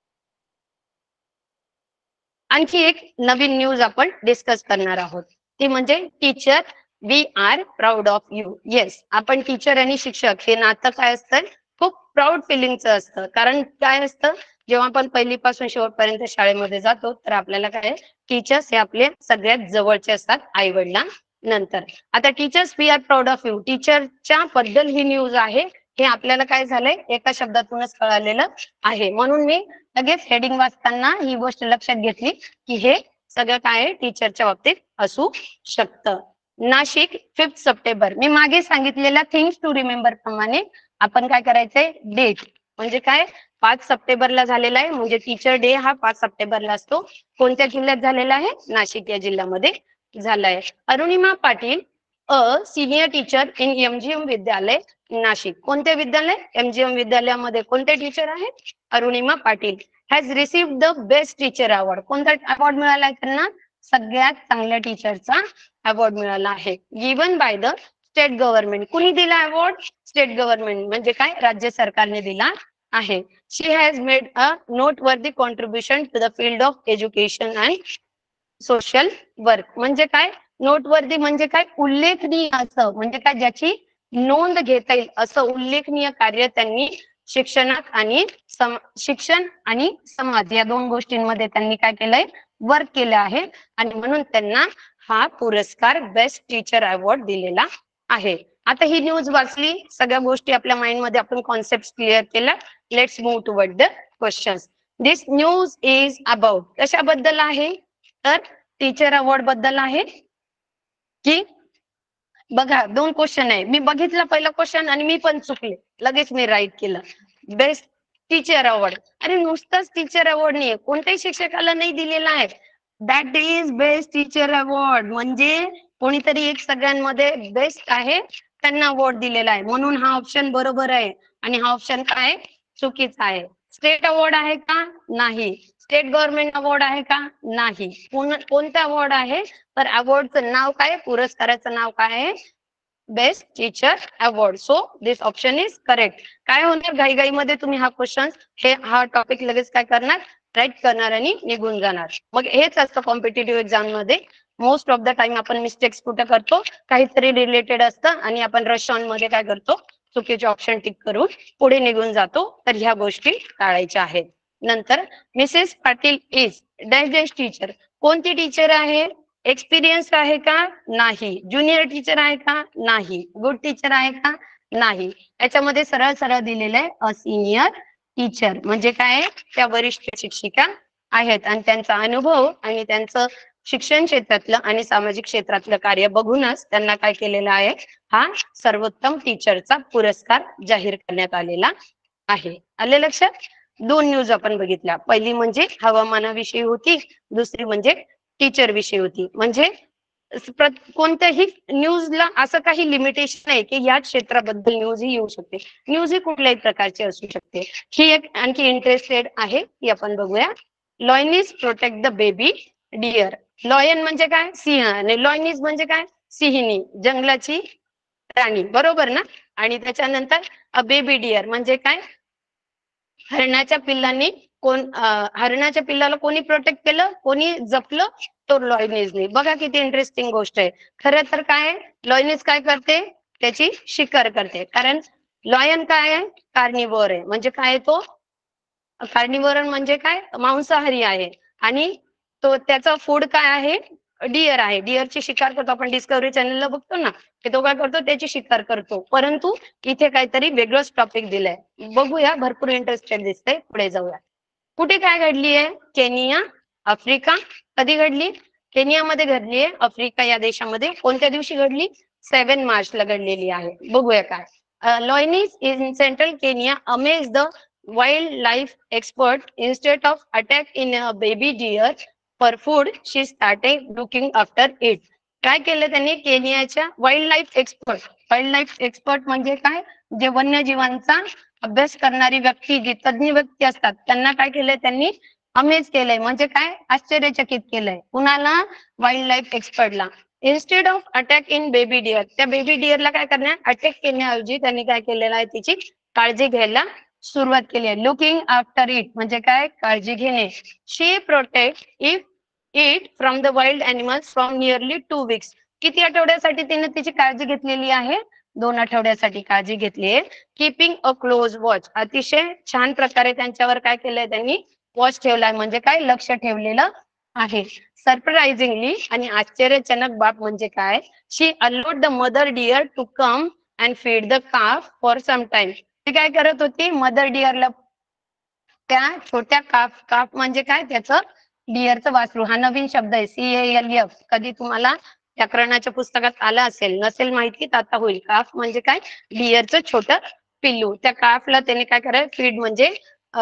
आणखी एक नवीन न्यूज आपण डिस्कस करणार आहोत, ती म्हणजे teacher we are proud of you. Yes, आपण टीचर आणि शिक्षक हे नातं काय असतं? खूप प्राऊड फिलिंगचं असतं. कारण काय असतं, जेव्हा आपण पहिलीपासून शेवटपर्यंत शाळेमध्ये जातो तर आपल्याला काय टीचर्स हे आपले सगळ्यात जवळचे असतात आई वडिलांनंतर. आता teachers we are proud of you, टीचरच्या बद्दल ही न्यूज आहे. हे आपल्याला काय झालंय एका शब्दातूनच कळालेलं आहे. म्हणून मी लगेच हेडिंग वाचताना ही गोष्ट लक्षात घेतली की हे सगळं काय टीचरच्या बाबतीत असू शकतं. नाशिक 5 सप्टेंबर, मी मागे सांगितलेल्या थिंग्स टू रिमेंबर प्रमाणे आपण काय करायचंय डेट म्हणजे काय 5 सप्टेंबरला झालेला आहे, म्हणजे टीचर डे हा 5 सप्टेंबरला असतो. कोणत्या जिल्ह्यात झालेला आहे? नाशिक या जिल्ह्यामध्ये झालाय. Arunima Patil senior teacher in MGM Vidyalaya Nashik. कोणते विद्यालय? एमजीएम विद्यालयामध्ये कोणते टीचर आहेत? Arunima Patil has received the best teacher award. कोणता अवॉर्ड मिळाला त्यांना? सगळ्यात चांगल्या टीचरचा अवॉर्ड मिळाला आहे. Given by the state government. कुणी दिला अवॉर्ड? स्टेट गव्हर्नमेंट म्हणजे काय? राज्य सरकारने दिला आहे. She has made a noteworthy contribution to the field of education and social work. म्हणजे काय? नोटवर्दी म्हणजे काय? उल्लेखनीय असं, म्हणजे काय ज्याची नोंद घेता येईल असं उल्लेखनीय कार्य त्यांनी शिक्षणात आणि शिक्षण आणि समाज या दोन गोष्टींमध्ये त्यांनी काय केलंय? वर्क केलं आहे आणि म्हणून त्यांना हा पुरस्कार बेस्ट टीचर अवॉर्ड दिलेला आहे. आता ही न्यूज वाचली, सगळ्या गोष्टी आपल्या माइंड मध्ये आपण कॉन्सेप्ट क्लिअर केला. Let's move toward the questions. This news is about कशाबद्दल आहे? तर टीचर अवॉर्ड बद्दल आहे की बघा दोन क्वेश्चन आहे. मी बघितला पहिला क्वेश्चन आणि मी पण चुकले, लगेच मी राईट केलं. बेस्ट टीचर अवॉर्ड, अरे नुसतंच टीचर अवॉर्ड नाही, कोणत्याही शिक्षकाला नाही दिलेला आहे. That is best teacher award, म्हणजे कोणीतरी एक सगळ्यांमध्ये बेस्ट आहे त्यांना अवॉर्ड दिलेला आहे, म्हणून हा ऑप्शन बरोबर आहे. आणि हा ऑप्शन काय चुकीचा आहे. स्टेट अवॉर्ड आहे का? नाही. स्टेट गव्हर्नमेंट अवॉर्ड आहे का? नाही. कोणता अवॉर्ड आहे? तर अवॉर्डचं नाव काय? पुरस्काराचं नाव काय आहे? Best teacher award. So this option is correct. काय होणार घाईघाईमध्ये तुम्ही हा टॉपिक लगेच काय करणार? राईट करणार आणि निघून जाणार. मग हेच असतं कॉम्पिटेटिव्ह एक्झाम मध्ये. मोस्ट ऑफ द टाइम आपण मिस्टेक्स कुठे करतो? काहीतरी रिलेटेड असतं आणि आपण रश ऑन मध्ये काय करतो? चुकीचे ऑप्शन टिक करून पुढे निघून जातो. तर ह्या गोष्टी टाळायच्या आहेत. नंतर Mrs Patil is dash dash teacher. कोणती टीचर आहे? एक्सपिरियन्स आहे का? नाही. ज्युनियर टीचर आहे का? नाही. गुड टीचर आहे का? नाही. याच्यामध्ये सरळ सरळ दिलेलं आहे अ सिनियर टीचर, म्हणजे काय? त्या वरिष्ठ शिक्षिका आहेत आणि त्यांचा अनुभव आणि त्यांचं शिक्षण क्षेत्रातलं आणि सामाजिक क्षेत्रातलं कार्य बघूनच त्यांना काय केलेलं आहे? हा सर्वोत्तम टीचरचा पुरस्कार जाहीर करण्यात आलेला आहे. आले लक्षात? दोन न्यूज आपण बघितल्या. पहिली म्हणजे हवामानाविषयी होती, दुसरी म्हणजे टीचर विषयी होती. म्हणजे कोणत्याही न्यूजला असं काही लिमिटेशन नाही की या क्षेत्राबद्दल न्यूज ही येऊ शकते. न्यूज ही कुठल्याही प्रकारची असू शकते. ही एक आणखी इंटरेस्टेड आहे ती आपण बघूया. Lioness protect the baby deer. Lion म्हणजे काय? सिंह आणि लॉयनीज म्हणजे काय? सिंहिणी, जंगलाची राणी, बरोबर ना? आणि त्याच्यानंतर बेबी डिअर म्हणजे काय? हरणाच्या पिल्लांनी हरणाच्या पिल्लाला कोणी प्रोटेक्ट केलं? कोणी जपलं? तो लॉयनीजनी. बघा किती इंटरेस्टिंग गोष्ट आहे. खरं तर काय लॉयनीज काय करते? त्याची शिकार करते. कारण लॉयन काय आहे? कार्निवोर आहे. म्हणजे काय तो? कार्निवोरन म्हणजे काय? मांसाहारी आहे. आणि तो त्याचा फूड काय आहे? डिअर आहे. डिअरची शिकार करतो. आपण डिस्कवरी चॅनलला बघतो ना, की तो काय करतो? त्याची शिकार करतो. परंतु इथे काहीतरी वेगळंच टॉपिक दिलंय. बघूया, भरपूर इंटरेस्टेड दिसतंय. पुढे जाऊया. कुठे काय घडली आहे? Kenya, Africa. कधी घडली? केनियामध्ये घडली आहे. आफ्रिका या देशामध्ये कोणत्या दिवशी घडली? 7 मार्चला घडलेली आहे. बघूया काय. Lioness in central Kenya amaze the wild life expert instead of attack in a baby deer for food she started looking after it. काय केलं त्यांनी केनियाच्या wild life expert. Wild life expert म्हणजे काय, जे वन्यजीवांचा अभ्यास करणारी व्यक्ती, जी तज्ञ व्यक्ती असतात, त्यांना काय केलंय त्यांनी, अमेज केलंय. म्हणजे काय, आश्चर्यचकित केलंय. कुणाला, वाईल्ड लाईफ एक्सपर्टला. Instead of attack in baby deer, त्या बेबी डिअरला काय करणार, अटॅक करण्याऐवजी त्यांनी काय केलेलं आहे, तिची काळजी घ्यायला सुरुवात केली आहे. लुकिंग आफ्टर इट म्हणजे काय, काळजी घेणे. She protect if it from the wild animals from nearly 2 weeks. किती आठवड्यासाठी तिने तिची काळजी घेतलेली आहे, 2 आठवड्यासाठी काळजी घेतली आहे. कीपिंग अ क्लोज वॉच, अतिशय छान प्रकारे त्यांच्यावर काय केलंय त्यांनी, वॉच ठेवलाय. म्हणजे काय, लक्ष ठेवलेलं आहे. सरप्राइझिंगली, आणि आश्चर्यजनक बाब म्हणजे काय, she allowed the mother deer to come and feed the calf for some time. ती काय करत होती, मदर डिअरला, त्या छोट्या काफ, काफ म्हणजे काय, त्याचं डिअरचं वासरू. हा नवीन शब्द आहे, CALF. कधी तुम्हाला व्याकरणाच्या पुस्तकात आला असेल, नसेल माहिती तर आता होईल. काफ म्हणजे काय, डिअरचं छोटं पिल्लू. त्या काफला त्याने काय करायचं, फीड म्हणजे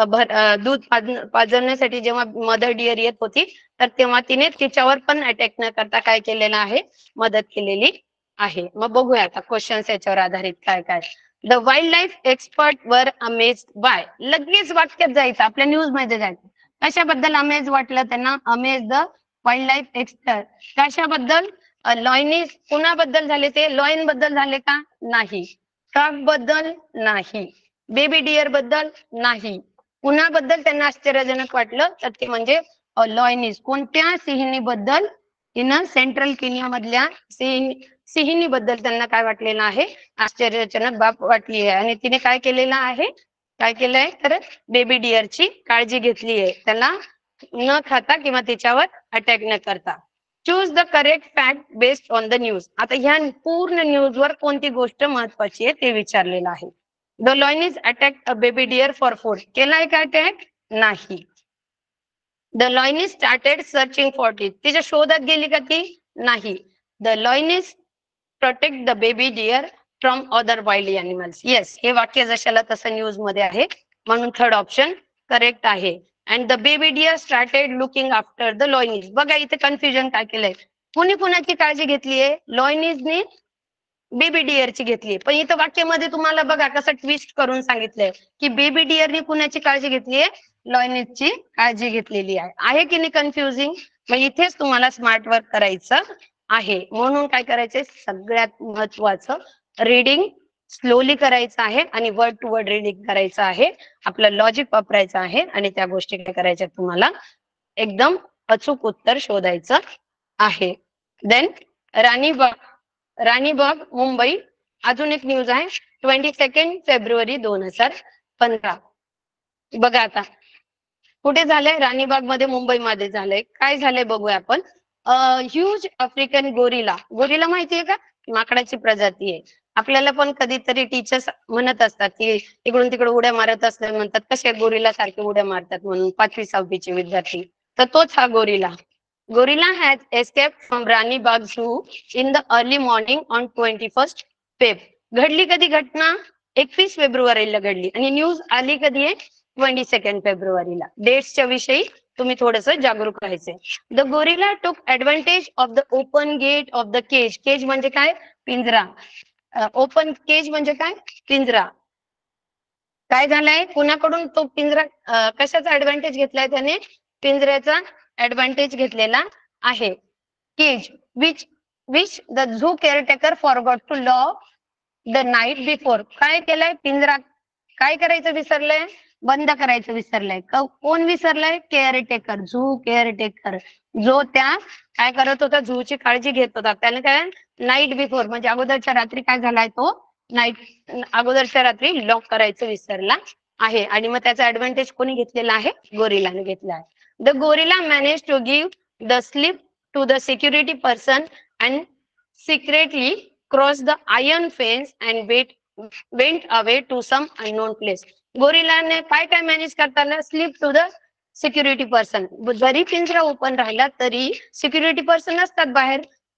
दूध पाजवण्यासाठी जेव्हा मदर डिअर येत होती, तर तेव्हा तिने तिच्यावर पण अटॅक न करता काय केलेलं आहे, मदत केलेली आहे. मग बघूया आता क्वेश्चन्स याच्यावर आधारित काय काय. द वाईल्ड लाईफ एक्सपर्ट वर अमेज बाय. लगेच वाक्यात जायचं, आपल्या न्यूज मध्ये जायचं. कशाबद्दल अमेज वाटलं त्यांना, अमेज द वाईल्ड लाईफ एक्सपर्ट. कशाबद्दल, लॉयनीज. कुणाबद्दल झाले ते, लॉयन बद्दल झाले का, नाही. काफ बद्दल नाही. बेबी डिअर बद्दल नाही. कुणाबद्दल त्यांना आश्चर्यजनक वाटलं, तर ते म्हणजे लॉयनीज. कोणत्या सिंहिणी बद्दल, इन सेंट्रल केनिया मधल्या सिंहिणी बद्दल त्यांना काय वाटलेलं आहे, आश्चर्यजनक बाब वाटली आहे. आणि तिने काय केलेलं आहे, काय केलंय, तर बेबी डिअरची काळजी घेतली आहे, त्याला न खाता किंवा तिच्यावर अटॅक न करता. Choose the correct fact based on the news. आता ह्या पूर्ण न्यूजवर कोणती गोष्ट महत्वाची आहे ते विचारलेलं आहे. The lioness attack a baby deer for food. केलाय का अटॅक, नाही. The lioness started searching for it. तिच्या शोधात गेली का ती, नाही. The lioness protect the baby deer from other wild animals. Yes, हे वाक्य जशाला तसं न्यूज मध्ये आहे, म्हणून थर्ड ऑप्शन करेक्ट आहे. And the baby deer started looking after the lioness. बघा इथे कन्फ्युजन काय केलंय, कोणी कुणाची काळजी घेतलीये, लॉयनीजने बेबी डिअरची घेतली. पण इथं वाक्यामध्ये तुम्हाला बघा कसं ट्विस्ट करून सांगितलंय, की बेबी डिअरने कुणाची काळजी घेतलीये, लॉयनीजची काळजी घेतलेली आहे. आहे की नाही कन्फ्युजिंग. मग इथेच तुम्हाला स्मार्ट वर्क करायचं आहे. म्हणून काय करायचंय, सगळ्यात महत्वाचं, रीडिंग स्लोली करायचं आहे आणि वर्ड टू वर्ड रीडिंग करायचं आहे. आपलं लॉजिक वापरायचं आहे आणि त्या गोष्टी काय करायच्या, तुम्हाला एकदम अचूक उत्तर शोधायचं आहे. देन राणीबाग, राणीबाग मुंबई. अजून एक न्यूज आहे, 22 फेब्रुवारी 2015. बघा आता कुठे झालंय, राणीबाग मध्ये, मुंबईमध्ये झालंय. काय झालंय बघूया आपण. Huge African gorilla. गोरिला माहितीये का, माकडाची प्रजाती आहे. आपल्याला पण कधीतरी टीचर्स म्हणत असतात की इकडून तिकडे उड्या मारत असतात, म्हणतात कसे गोरिला सारखे उड्या मारतात म्हणून, 5वी 6वीचे विद्यार्थी. तर तोच हा gorilla. Gorilla has escape from Ranibaug zoo in the early morning on 21 Feb. घडली कधी घटना, 21 फेब्रुवारीला घडली. आणि न्यूज आली कधी आहे, 22 फेब्रुवारीला. डेट्सच्या विषयी तुम्ही थोडस जागरूक राहायचे. The gorilla took advantage of the open gate of the cage. Cage म्हणजे काय, पिंजरा. ओपन केज म्हणजे काय, पिंजरा. काय झालंय, कुणाकडून तो पिंजरा, कशाचा ऍडव्हान्टेज घेतलाय त्याने, पिंजऱ्याचा ऍडव्हान्टेज घेतलेला आहे. Cage which which the zoo caretaker forgot to lock the night before. काय केलंय, पिंजरा काय करायचं विसरलंय, बंद करायचं विसरलंय. कोण विसरलंय, केअरटेकर, झू केअरटेकर, जो त्या काय करत होता, झूची काळजी घेत होता. त्याने काय, नाईट बिफोर म्हणजे अगोदरच्या रात्री काय झालाय, तो नाईट अगोदरच्या रात्री लॉक करायचं विसरला आहे. आणि मग त्याचा ऍडव्हान्टेज कोणी घेतलेला आहे, गोरिलाने घेतला आहे. The gorilla manage to give the slip to the security person and secretly cross the iron fence and went away to some unknown place. गोरिलाने काय काय मॅनेज करताना, slip to the security person. जरी पिंजरा ओपन राहिला तरी security person असतात बाहेर,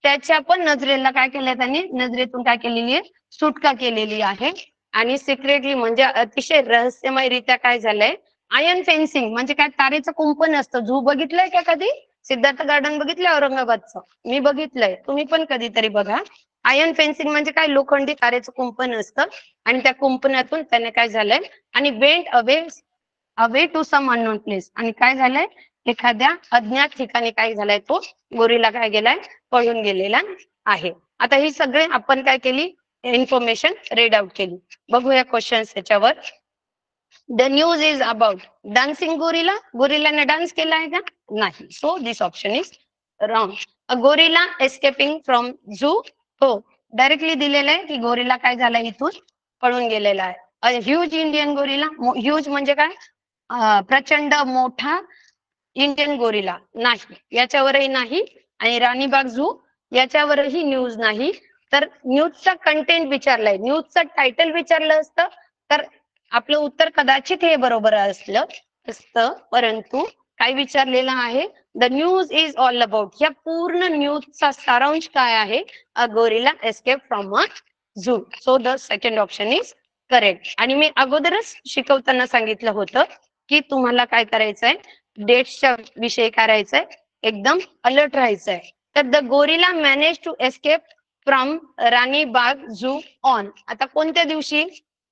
त्याच्या पण नजरेला काय केलंय त्यांनी, नजरेतून काय केलेली आहे, सुटका केलेली आहे. आणि सिक्रेटली म्हणजे अतिशय रहस्यमयरित्या काय झालंय, आयर्न फेन्सिंग म्हणजे काय, तारेचं कुंपण असतं. झू बघितलंय का कधी? सिद्धार्थ गार्डन बघितलंय औरंगाबादचं? मी बघितलंय, तुम्ही पण कधीतरी बघा. आयर्न फेन्सिंग म्हणजे काय, लोखंडी तारेचं कुंपण असतं आणि त्या कुंपणातून त्याने काय झालंय आणि went away away to some unknown place, आणि काय झालंय, एखाद्या अज्ञात ठिकाणी काय झालंय, तो गोरीला काय गेलाय, पळून गेलेला आहे. आता ही सगळे आपण काय केली, इन्फॉर्मेशन रीड आउट केली. बघूया क्वेश्चन्स त्याच्यावर. The news is about dancing gorilla. गोरिलाने डान्स केला आहे का? नाही. So this option is wrong. A gorilla escaping from zoo. हो, डायरेक्टली दिलेलं आहे की गोरिला काय झाला, इथून पळून गेलेला आहे. A huge Indian gorilla. Huge म्हणजे काय, प्रचंड मोठा इंडियन गोरिला नाही, याच्यावरही नाही. आणि राणीबाग झू याच्यावरही न्यूज नाही. तर न्यूजचा कंटेंट विचारलाय, न्यूजचं टायटल विचारलं असतं तर आपलं उत्तर कदाचित हे बरोबर असतं, परंतु काय विचारलेलं आहे, the news is all about. या पूर्ण न्यूजचा सारांश काय आहे, a gorilla escape from a zoo. So the second option is correct. आणि मी अगोदरच शिकवताना सांगितलं होतं की तुम्हाला काय करायचंय, डेट्सच्या विषयी करायचंय, एकदम अलर्ट राहायचंय. तर the gorilla manage to escape from Ranibaug zoo on. आता कोणत्या दिवशी,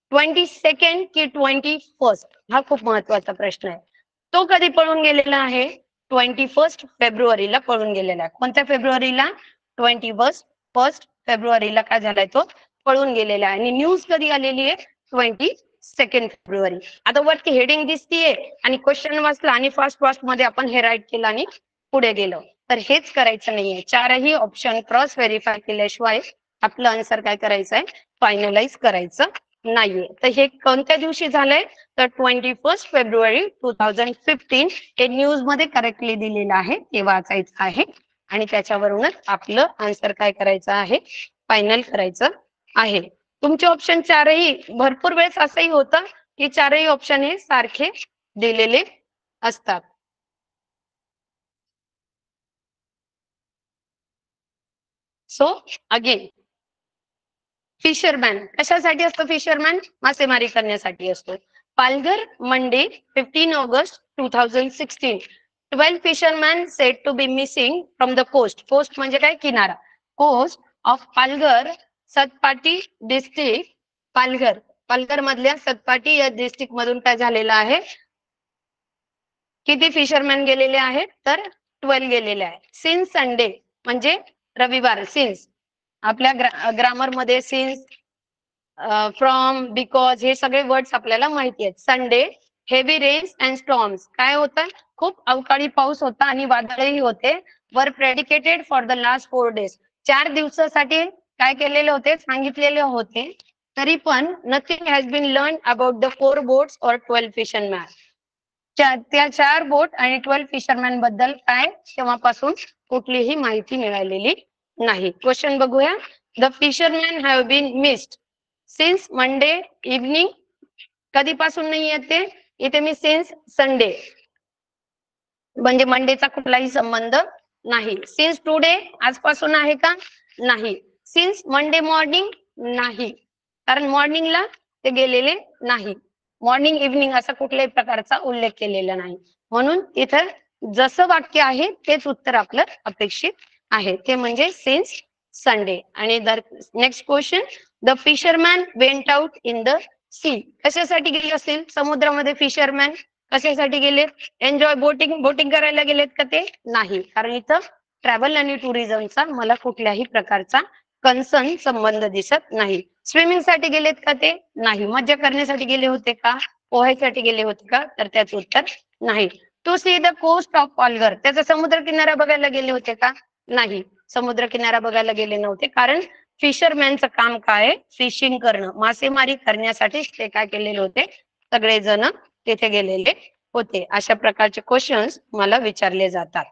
22 की 21? हा खूप महत्वाचा प्रश्न आहे. तो कधी पळून गेलेला आहे, 21 फेब्रुवारीला पळून गेलेला आहे. कोणत्या फेब्रुवारीला, 21 फेब्रुवारीला काय झालाय, तो पळून गेलेला आहे. आणि न्यूज कधी आलेली आहे, 22 फेब्रुवारी. आता वरती हेडिंग दिसतीये आणि क्वेश्चन वाचला आणि फास्ट मध्ये आपण हे राईट केलं आणि पुढे गेलो. तर हेच करायचं नाहीये. चारही ऑप्शन क्रॉस व्हेरीफाय केल्याशिवाय आपलं आन्सर काय करायचंय, फायनलाइज करायचं नाहीये. तर हे कोणत्या दिवशी झालंय, तर 21 फेब्रुवारी 2015 हे न्यूज मध्ये करेक्टली दिलेलं आहे, ते वाचायचं आहे आणि त्याच्यावरूनच आपलं आन्सर काय करायचं आहे, फायनल करायचं आहे. तुमचे ऑप्शन चारही, भरपूर वेळेस असंही होतं की चारही ऑप्शन हे सारखे दिलेले असतात. सो अगेन, फिशरमॅन कशासाठी असतो, फिशरमॅन मासेमारी करण्यासाठी असतो. Palghar, Monday 15 August 2016. 12 fisherman said to be missing from the coast. Coast म्हणजे काय, किनारा. Coast of Palghar Satpati district. Palghar, Palghar मधल्या सतपाटी या डिस्ट्रिक्ट मधून काय झालेलं आहे, किती फिशरमॅन गेलेले आहेत, तर 12 गेलेले आहे. सिन्स संडे म्हणजे रविवार. सिन्स आपल्या ग्रामर मध्ये सिन्स, फ्रॉम, बिकॉज हे सगळे वर्ड्स आपल्याला माहिती आहेत. Sunday, heavy rains and storms. काय होतं, खूप अवकाळी पाऊस होता आणि वादळही होते. Were predicted for the last 4 days. 4 दिवसासाठी काय केलेले होते, सांगितलेले होते. तरी पण nothing has been learn about the 4 boats or 12 fisherman. त्या 4 बोट आणि 12 फिशरमॅन बद्दल काय तेव्हापासून कुठलीही माहिती मिळालेली नाही. क्वेश्चन बघूया. The fisherman have been missed since Monday evening. कधीपासून नाही येते, इथे मी सिन्स संडे म्हणजे मंडेचा कुठलाही संबंध नाही. सिन्स टुडे आजपासून आहे का, नाही. सिन्स मंडे मॉर्निंग नाही, कारण मॉर्निंगला ते गेलेले नाही. मॉर्निंग इव्हनिंग असा कुठल्याही प्रकारचा उल्लेख केलेला नाही. म्हणून इथं जसं वाक्य आहे तेच उत्तर आपलं अपेक्षित आहे, ते म्हणजे सिन्स संडे. आणि next question, the fisherman went out in the sea. कशासाठी गेले असतील समुद्रामध्ये फिशरमॅन, कशासाठी गेले, एन्जॉय बोटिंग, बोटिंग करायला गेलेत का ते, नाही. कारण इथं ट्रॅव्हल आणि टुरिझमचा मला कुठल्याही प्रकारचा कन्सर्न संबंध दिसत नाही. स्विमिंग साठी गेलेत का ते, नाही. मज्जा करण्यासाठी गेले होते का, पोहायसाठी गेले होते का, तर त्याचं उत्तर नाही. To see the coast of Palghar, त्याचा समुद्र किनारा बघायला गेले होते का, नाही. समुद्र किनारा बघायला गेले नव्हते, कारण फिशरमॅनचं काम काय, फिशिंग करणं, मासेमारी करण्यासाठी ते काय केलेले होते, सगळेजण तिथे गेलेले होते. अशा प्रकारचे क्वेश्चन्स मला विचारले जातात.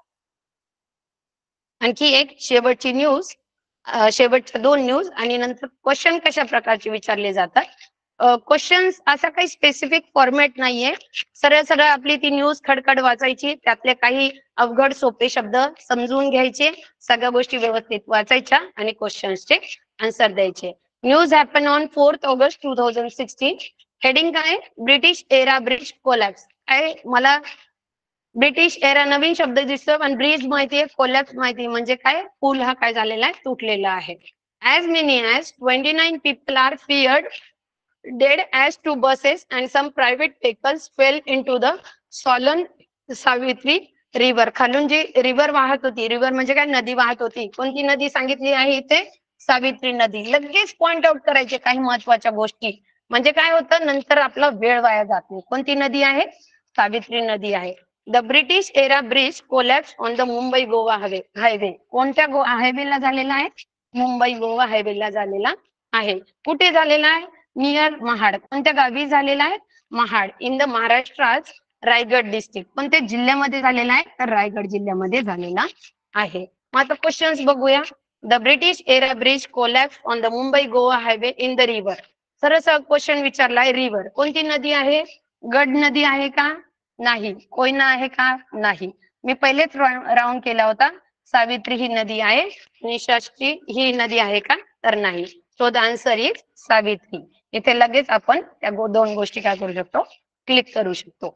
आणखी एक शेवटची न्यूज, शेवटच्या 2 न्यूज आणि नंतर क्वेश्चन कशा प्रकारचे विचारले जातात क्वेश्चन्स असा काही स्पेसिफिक फॉर्मॅट नाहीये. सरळ सरळ आपली ती न्यूज खडखड वाचायची, त्यातले काही अवघड सोपे शब्द समजून घ्यायचे, सगळ्या गोष्टी व्यवस्थित वाचायच्या आणि क्वेश्चन्सचे आन्सर द्यायचे. News happen on 4 August 2016. Heading काय? British era bridge collapse. काय मला ब्रिटिश एरा नवीन शब्द दिसतो, पण ब्रिज माहितीये, कोलॅप्स माहिती म्हणजे काय? पूल हा काय झालेला आहे? तुटलेला आहे. As many as 29 people are feared dead as two buses and some private vehicles fell into the Solan Savitri river. खालून जी रिव्हर वाहत होती, रिव्हर म्हणजे काय? नदी वाहत होती. कोणती नदी सांगितली आहे इथे? सावित्री नदी. लगेच पॉइंट आउट करायचे काही महत्वाच्या गोष्टी, म्हणजे काय होतं, नंतर आपला वेळ वाया जात नाही. कोणती नदी आहे? सावित्री नदी आहे. The British era bridge collapse on the Mumbai Goa highway. कोणत्या हायवेला झालेला आहे? मुंबई गोवा हायवेला झालेला आहे. कुठे झालेला आहे? नियर महाड. कोणत्या गावी झालेला आहे? Mahad. In the Maharashtra Raigad district. कोणत्या जिल्ह्यामध्ये झालेला आहे? तर रायगड जिल्ह्यामध्ये झालेला आहे. मग आता क्वेश्चन्स बघूया. The British era bridge collapse on the Mumbai Goa highway in the river. सरस क्वेश्चन विचारलाय, रिव्हर कोणती नदी आहे? गड नदी आहे का? नाही. कोयना आहे का? नाही. मी पहिलेच राऊंड केला होता. सावित्री ही नदी आहे. निशाची ही नदी आहे का? तर नाही. So the answer is Savitri. इथे लगेच आपण त्या दोन गोष्टी काय करू शकतो? क्लिक करू शकतो.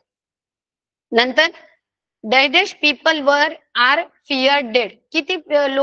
नंतर डेडेस्ट people were are fear dead. किती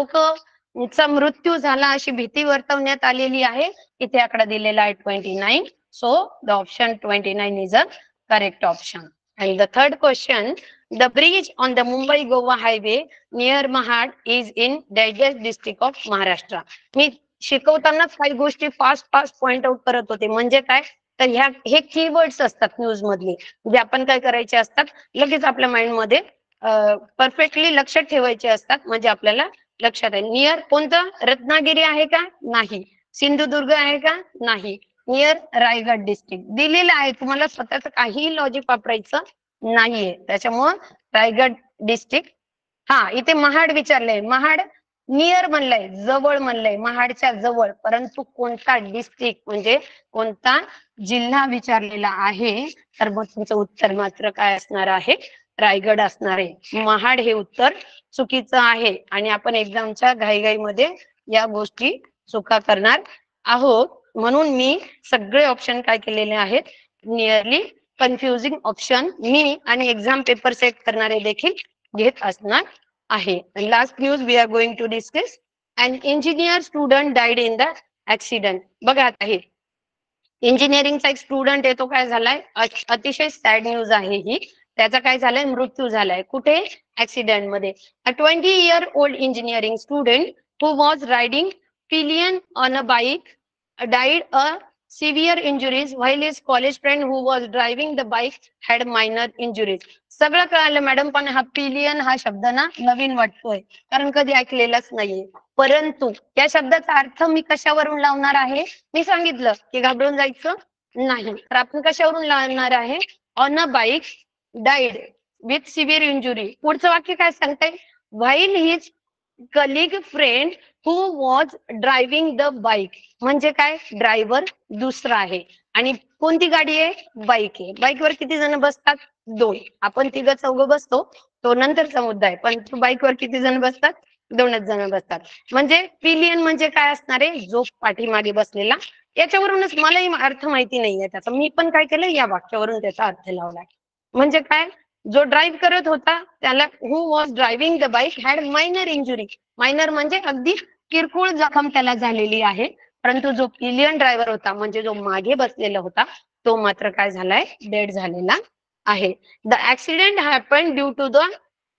लोकचा मृत्यू झाला अशी भीती वर्तवण्यात आलेली आहे? इथे आकडा दिलेला आहे 29. So the option 29 is a correct option. And the third question, the bridge on the Mumbai-Goa highway near Mahad is in Daidai district of Maharashtra. मी शिकवतानाच काही गोष्टी फास्ट पॉइंट आउट करत होते. म्हणजे काय? तर हे कीवर्ड्स असतात न्यूज मधले, जे आपण काय करायचे असतात, लगेच आपल्या माइंड मध्ये परफेक्टली लक्षात ठेवायचे असतात, म्हणजे आपल्याला लक्षात आहे. नियर कोणतं? रत्नागिरी आहे का? नाही. सिंधुदुर्ग आहे का? नाही. नियर रायगड डिस्ट्रिक्ट दिलेलं आहे. तुम्हाला स्वतःच काही लॉजिक वापरायचं नाहीये. त्याच्यामुळं रायगड डिस्ट्रिक्ट. हा, इथे महाड विचारलंय. महाड नियर म्हणलंय, जवळ म्हणलंय, महाडच्या जवळ, परंतु कोणता डिस्ट्रिक्ट म्हणजे कोणता जिल्हा विचारलेला आहे, तर मग तुमचं उत्तर मात्र काय असणार आहे? रायगड असणार आहे. महाड हे उत्तर चुकीचं आहे आणि आपण एक्झामच्या घाईघाईमध्ये या गोष्टी चुका करणार आहोत. म्हणून मी सगळे ऑप्शन काय केलेले आहेत? नियरली कन्फ्युजिंग ऑप्शन मी आणि एक्झाम पेपर सेट करणारे देखील घेत असणार आहे. Last news we are going to discuss. An engineer student died in the accident. बघा आता हे इंजिनिअरिंगचा एक स्टुडंट आहे, तो काय झालाय? अतिशय सॅड न्यूज आहे ही. त्याचा काय झालाय? मृत्यू झालाय. कुठे? ऍक्सिडेंट मध्ये. अ 20-year-old engineering student who was riding pillion on a bike died a severe injuries while his college friend who was driving the bike had minor injuries. सगळं कळालं मॅडम, पण हा पिलियन हा शब्द ना नवीन वाटतोय, कारण कधी ऐकलेलाच नाहीये. परंतु या शब्दाचा अर्थ मी कशावरून लावणार आहे? मी सांगितलं की घाबरून जायचं नाही. तर आपण कशावरून लावणार आहे? On a bike died with severe injury. पुढचं वाक्य काय सांगताय? While his colleague friend who was driving the bike. म्हणजे काय? ड्रायव्हर दुसरा आहे. आणि कोणती गाडी आहे? बाईक आहे. बाईकवर किती जण बसतात? 2. आपण 3-4 बसतो, तो नंतरचा मुद्दा आहे, पण बाईकवर किती जण बसतात? 2च जण बसतात. म्हणजे पिलियन म्हणजे काय असणार आहे? जो पाठीमागे बसलेला. याच्यावरूनच मलाही अर्थ माहिती नाहीये त्याचा, मी पण काय केलं, या वाक्यावरून त्याचा अर्थ लावलाय. म्हणजे काय? जो ड्राईव्ह करत होता त्याला, who was driving the bike had minor injury. Minor म्हणजे अगदी किरकोळ जखम त्याला झालेली आहे. परंतु जो पिलियन ड्रायव्हर होता, म्हणजे जो मागे बसलेला होता, तो मात्र काय झालाय? डेड झालेला आहे. The accident happen due to the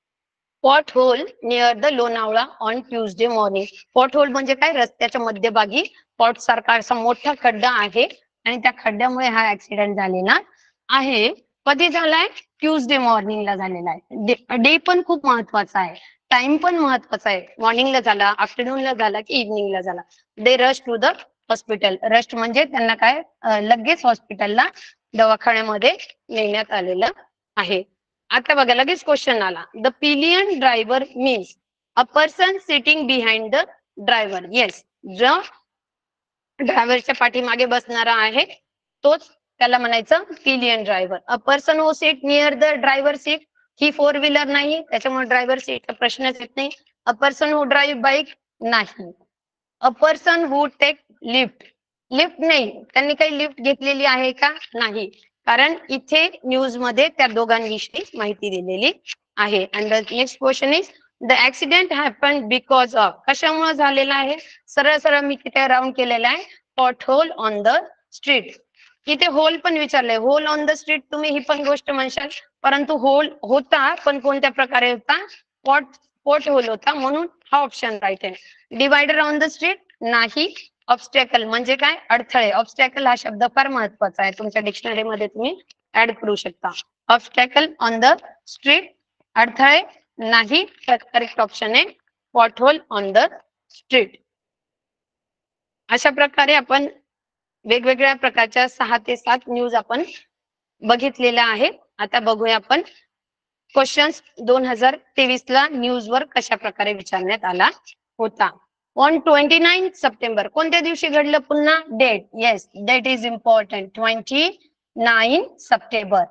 pothole near the Lonavala on Tuesday morning. Pothole म्हणजे काय? रस्त्याच्या मध्यभागी पॉट सारखा असा मोठा खड्डा आहे आणि त्या खड्ड्यामुळे हा ऍक्सिडेंट झालेला आहे. कधी झालाय? ट्युजडे मॉर्निंगला झालेला आहे. डे पण खूप महत्वाचा आहे, टाइम पण महत्वाचा आहे. मॉर्निंगला झाला, आफ्टरनूनला झाला की इव्हनिंगला झाला. They rush to the hospital. Rush म्हणजे त्यांना काय? लगेच हॉस्पिटलला, दवाखान्यामध्ये नेण्यात आलेलं आहे. आता बघा, लगेच क्वेश्चन आला. The pillion driver means a person sitting behind the driver. Yes, जो ड्रायव्हरच्या पाठीमागे बसणारा आहे तोच त्याला म्हणायचं pillion driver. A person who seat near the driver seat, ही फोर व्हीलर नाही, त्याच्यामुळे ड्रायव्हर सीटचा प्रश्नच येत नाही. A person who drive bike नाही. A person who take lift, lift नाही, त्यांनी काही लिफ्ट घेतलेली आहे का? नाही, कारण इथे न्यूज मध्ये त्या दोघांविषयी माहिती दिलेली आहे. And the next question is the accident happen because of, कशामुळे झालेला आहे? सरळ सरळ मी तिथे राऊंड केलेला आहे, pothole on the street. इथे होल पण विचारलंय, होल ऑन द स्ट्रीट तुम्ही ही पण गोष्ट म्हणशाल, परंतु होल होता पण कोणत्या प्रकारे होता? पोट होल होता, म्हणून हा ऑप्शन राईट आहे. डिवायडर ऑन द स्ट्रीट नाही. ऑब्स्टॅकल म्हणजे काय? अडथळे. ऑब्स्टॅकल हा शब्द फार महत्वाचा आहे, तुमच्या डिक्शनरी मध्ये तुम्ही ऍड करू शकता. ऑब्स्टॅकल ऑन द स्ट्रीट, अडथळे नाही. करेक्ट ऑप्शन आहे pothole on the street. अशा प्रकारे आपण वेगवेगळ्या प्रकारच्या 6 ते 7 न्यूज आपण बघितलेल्या आहे. आता बघूया आपण क्वेश्चन्स 2023 ला न्यूज वर कशा प्रकारे विचारण्यात आला होता. ऑन 29 सप्टेंबर कोणत्या दिवशी घडलं? पुन्हा date. Yes, date is important. 29 September,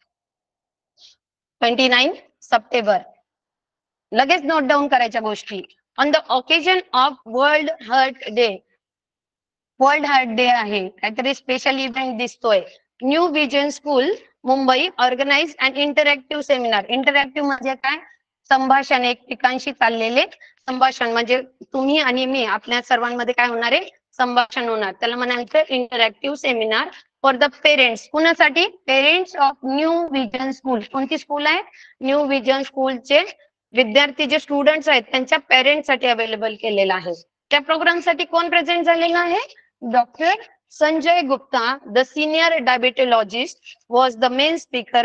29 September. लगेच नोट डाऊन करायच्या गोष्टी. On the occasion of world heart day, world heart day आहे, काहीतरी स्पेशल इव्हेंट दिसतोय. New vision school Mumbai organise and interactive seminar. Interactive म्हणजे काय? संभाषण, एकमेकांशी चाललेले संभाषण, म्हणजे तुम्ही आणि मी, आपल्या सर्वांमध्ये काय होणार आहे? संभाषण होणार, त्याला म्हणायचं interactive seminar for the parents. कुणासाठी? Parents of new vision school. कोणती स्कूल आहे? न्यू विजन स्कूलचे विद्यार्थी, जे स्टुडंट्स आहेत त्यांच्या पेरेंट्ससाठी अवेलेबल केलेला आहे. त्या प्रोग्राम साठी कोण प्रेझेंट झालेला आहे? Doctor Sanjay Gupta, the senior diabetologist, was the main speaker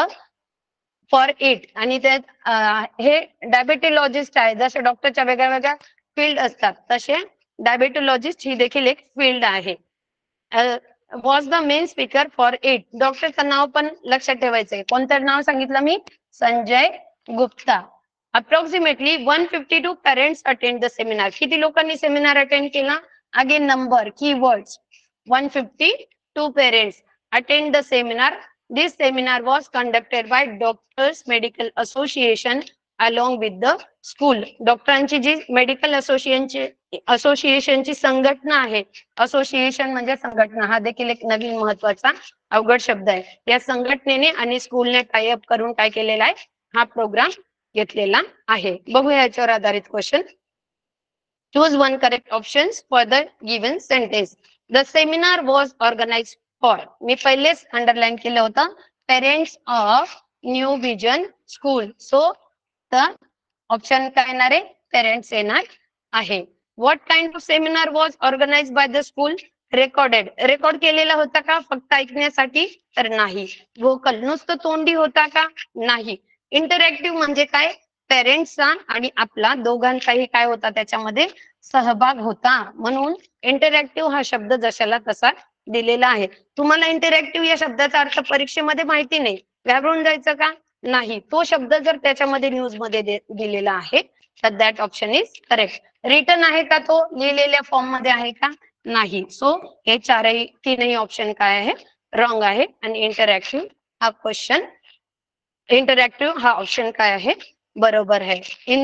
for it. आणि त्यात हे डायबिटोलॉजिस्ट आहे, जसे डॉक्टरच्या वेगळ्या वेगळ्या फील्ड असतात तसे डायबिटोलॉजिस्ट ही देखील एक फील्ड आहे. Was the main speaker for it. डॉक्टरचं नाव पण लक्षात ठेवायचंय. कोणतं नाव सांगितलं मी? Sanjay Gupta. Approximately 152 parents attend the seminar. किती लोकांनी सेमिनार अटेंड केला? Again number, keywords. 152 parents attend the seminar. This seminar was conducted by Doctors Medical Association along with the school. डॉक्टरांची जी मेडिकल असोसिएशनची संघटना आहे, असोसिएशन म्हणजे संघटना, हा देखील एक नवीन महत्वाचा अवघड शब्द आहे. या संघटनेने आणि स्कूलने टायअप करून काय केलेला आहे? हा प्रोग्राम घेतलेला आहे. बघूया याच्यावर आधारित question. Choose one correct option for the given sentence. The seminar was organised for, मी पहिलेच अंडरलाईन केलं होतं, parents of new vision school. So the option काय येणार आहे? पेरेंट्स येणार आहे. What kind of seminar was organised by the school? Recorded. Record केलेला होता का फक्त ऐकण्यासाठी? तर नाही. व्होकल, नुसतं तोंडी होता का? नाही. इंटरॅक्टिव्ह म्हणजे काय? पेरेंट्सचा आणि आपला दोघांचाही काय होता त्याच्यामध्ये? सहभाग होता, म्हणून इंटरॅक्टिव्ह हा शब्द जशाला तसा दिलेला आहे. तुम्हाला इंटरॅक्टिव्ह या शब्दाचा अर्थ परीक्षेमध्ये माहिती नाही, घाबरून जायचं का? नाही. तो शब्द जर त्याच्यामध्ये न्यूज मध्ये दिलेला आहे तर that option is correct. Written आहे का? तो लिहिलेल्या फॉर्म मध्ये आहे का? नाही. सो हे तीनही ऑप्शन काय आहे? रॉंग आहे. आणि इंटरॅक्टिव्ह हा क्वेश्चन, इंटरॅक्टिव्ह हा ऑप्शन काय आहे? बरोबर आहे. In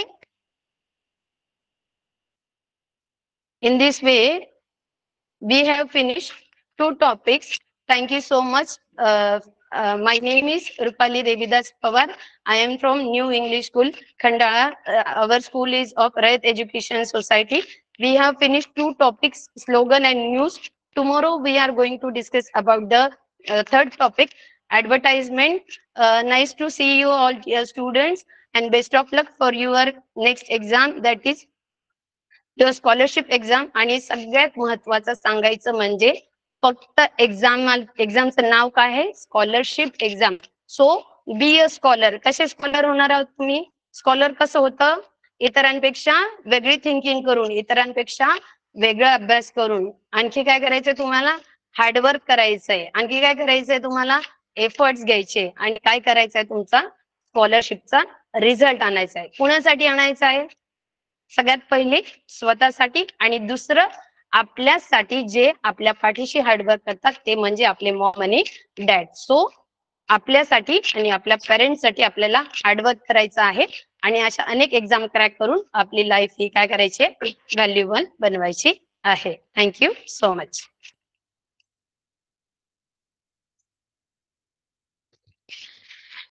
this way we have finished 2 topics. Thank you so much. My name is Rupali Devidas Pawar. I am from New English School, Khandala. Our school is of Rayat Education Society. We have finished 2 topics, slogan and news. Tomorrow we are going to discuss about the third topic, advertisement. Nice to see you all, dear students, and best of luck for your next exam, that is scholarship exam. आणि सगळ्यात महत्वाचं सांगायचं म्हणजे फक्त एक्झामचं नाव काय आहे? Scholarship exam. So be a scholar. कसे स्कॉलर होणार आहोत तुम्ही? स्कॉलर कसं होतं? इतरांपेक्षा वेगळी थिंकिंग करून, इतरांपेक्षा वेगळा अभ्यास करून. आणखी काय करायचंय तुम्हाला? हार्डवर्क करायचंय. आणखी काय करायचंय तुम्हाला? एफर्ट्स घ्यायचे. आणि काय करायचंय? तुमचा स्कॉलरशिपचा रिझल्ट आणायचा आहे. कुणासाठी आणायचा आहे? सगळ्यात पहिले स्वतःसाठी, आणि दुसरं आपल्यासाठी जे आपल्या पाठीशी हार्डवर्क करतात ते म्हणजे आपले मॉम आणि डॅड. सो आपल्यासाठी आणि आपल्या पेरेंट्ससाठी आपल्याला हार्डवर्क करायचं आहे आणि अशा अनेक एक्झाम क्रॅक करून आपली लाईफ ही काय करायची, व्हॅल्युएबल बनवायची आहे. Thank you so much.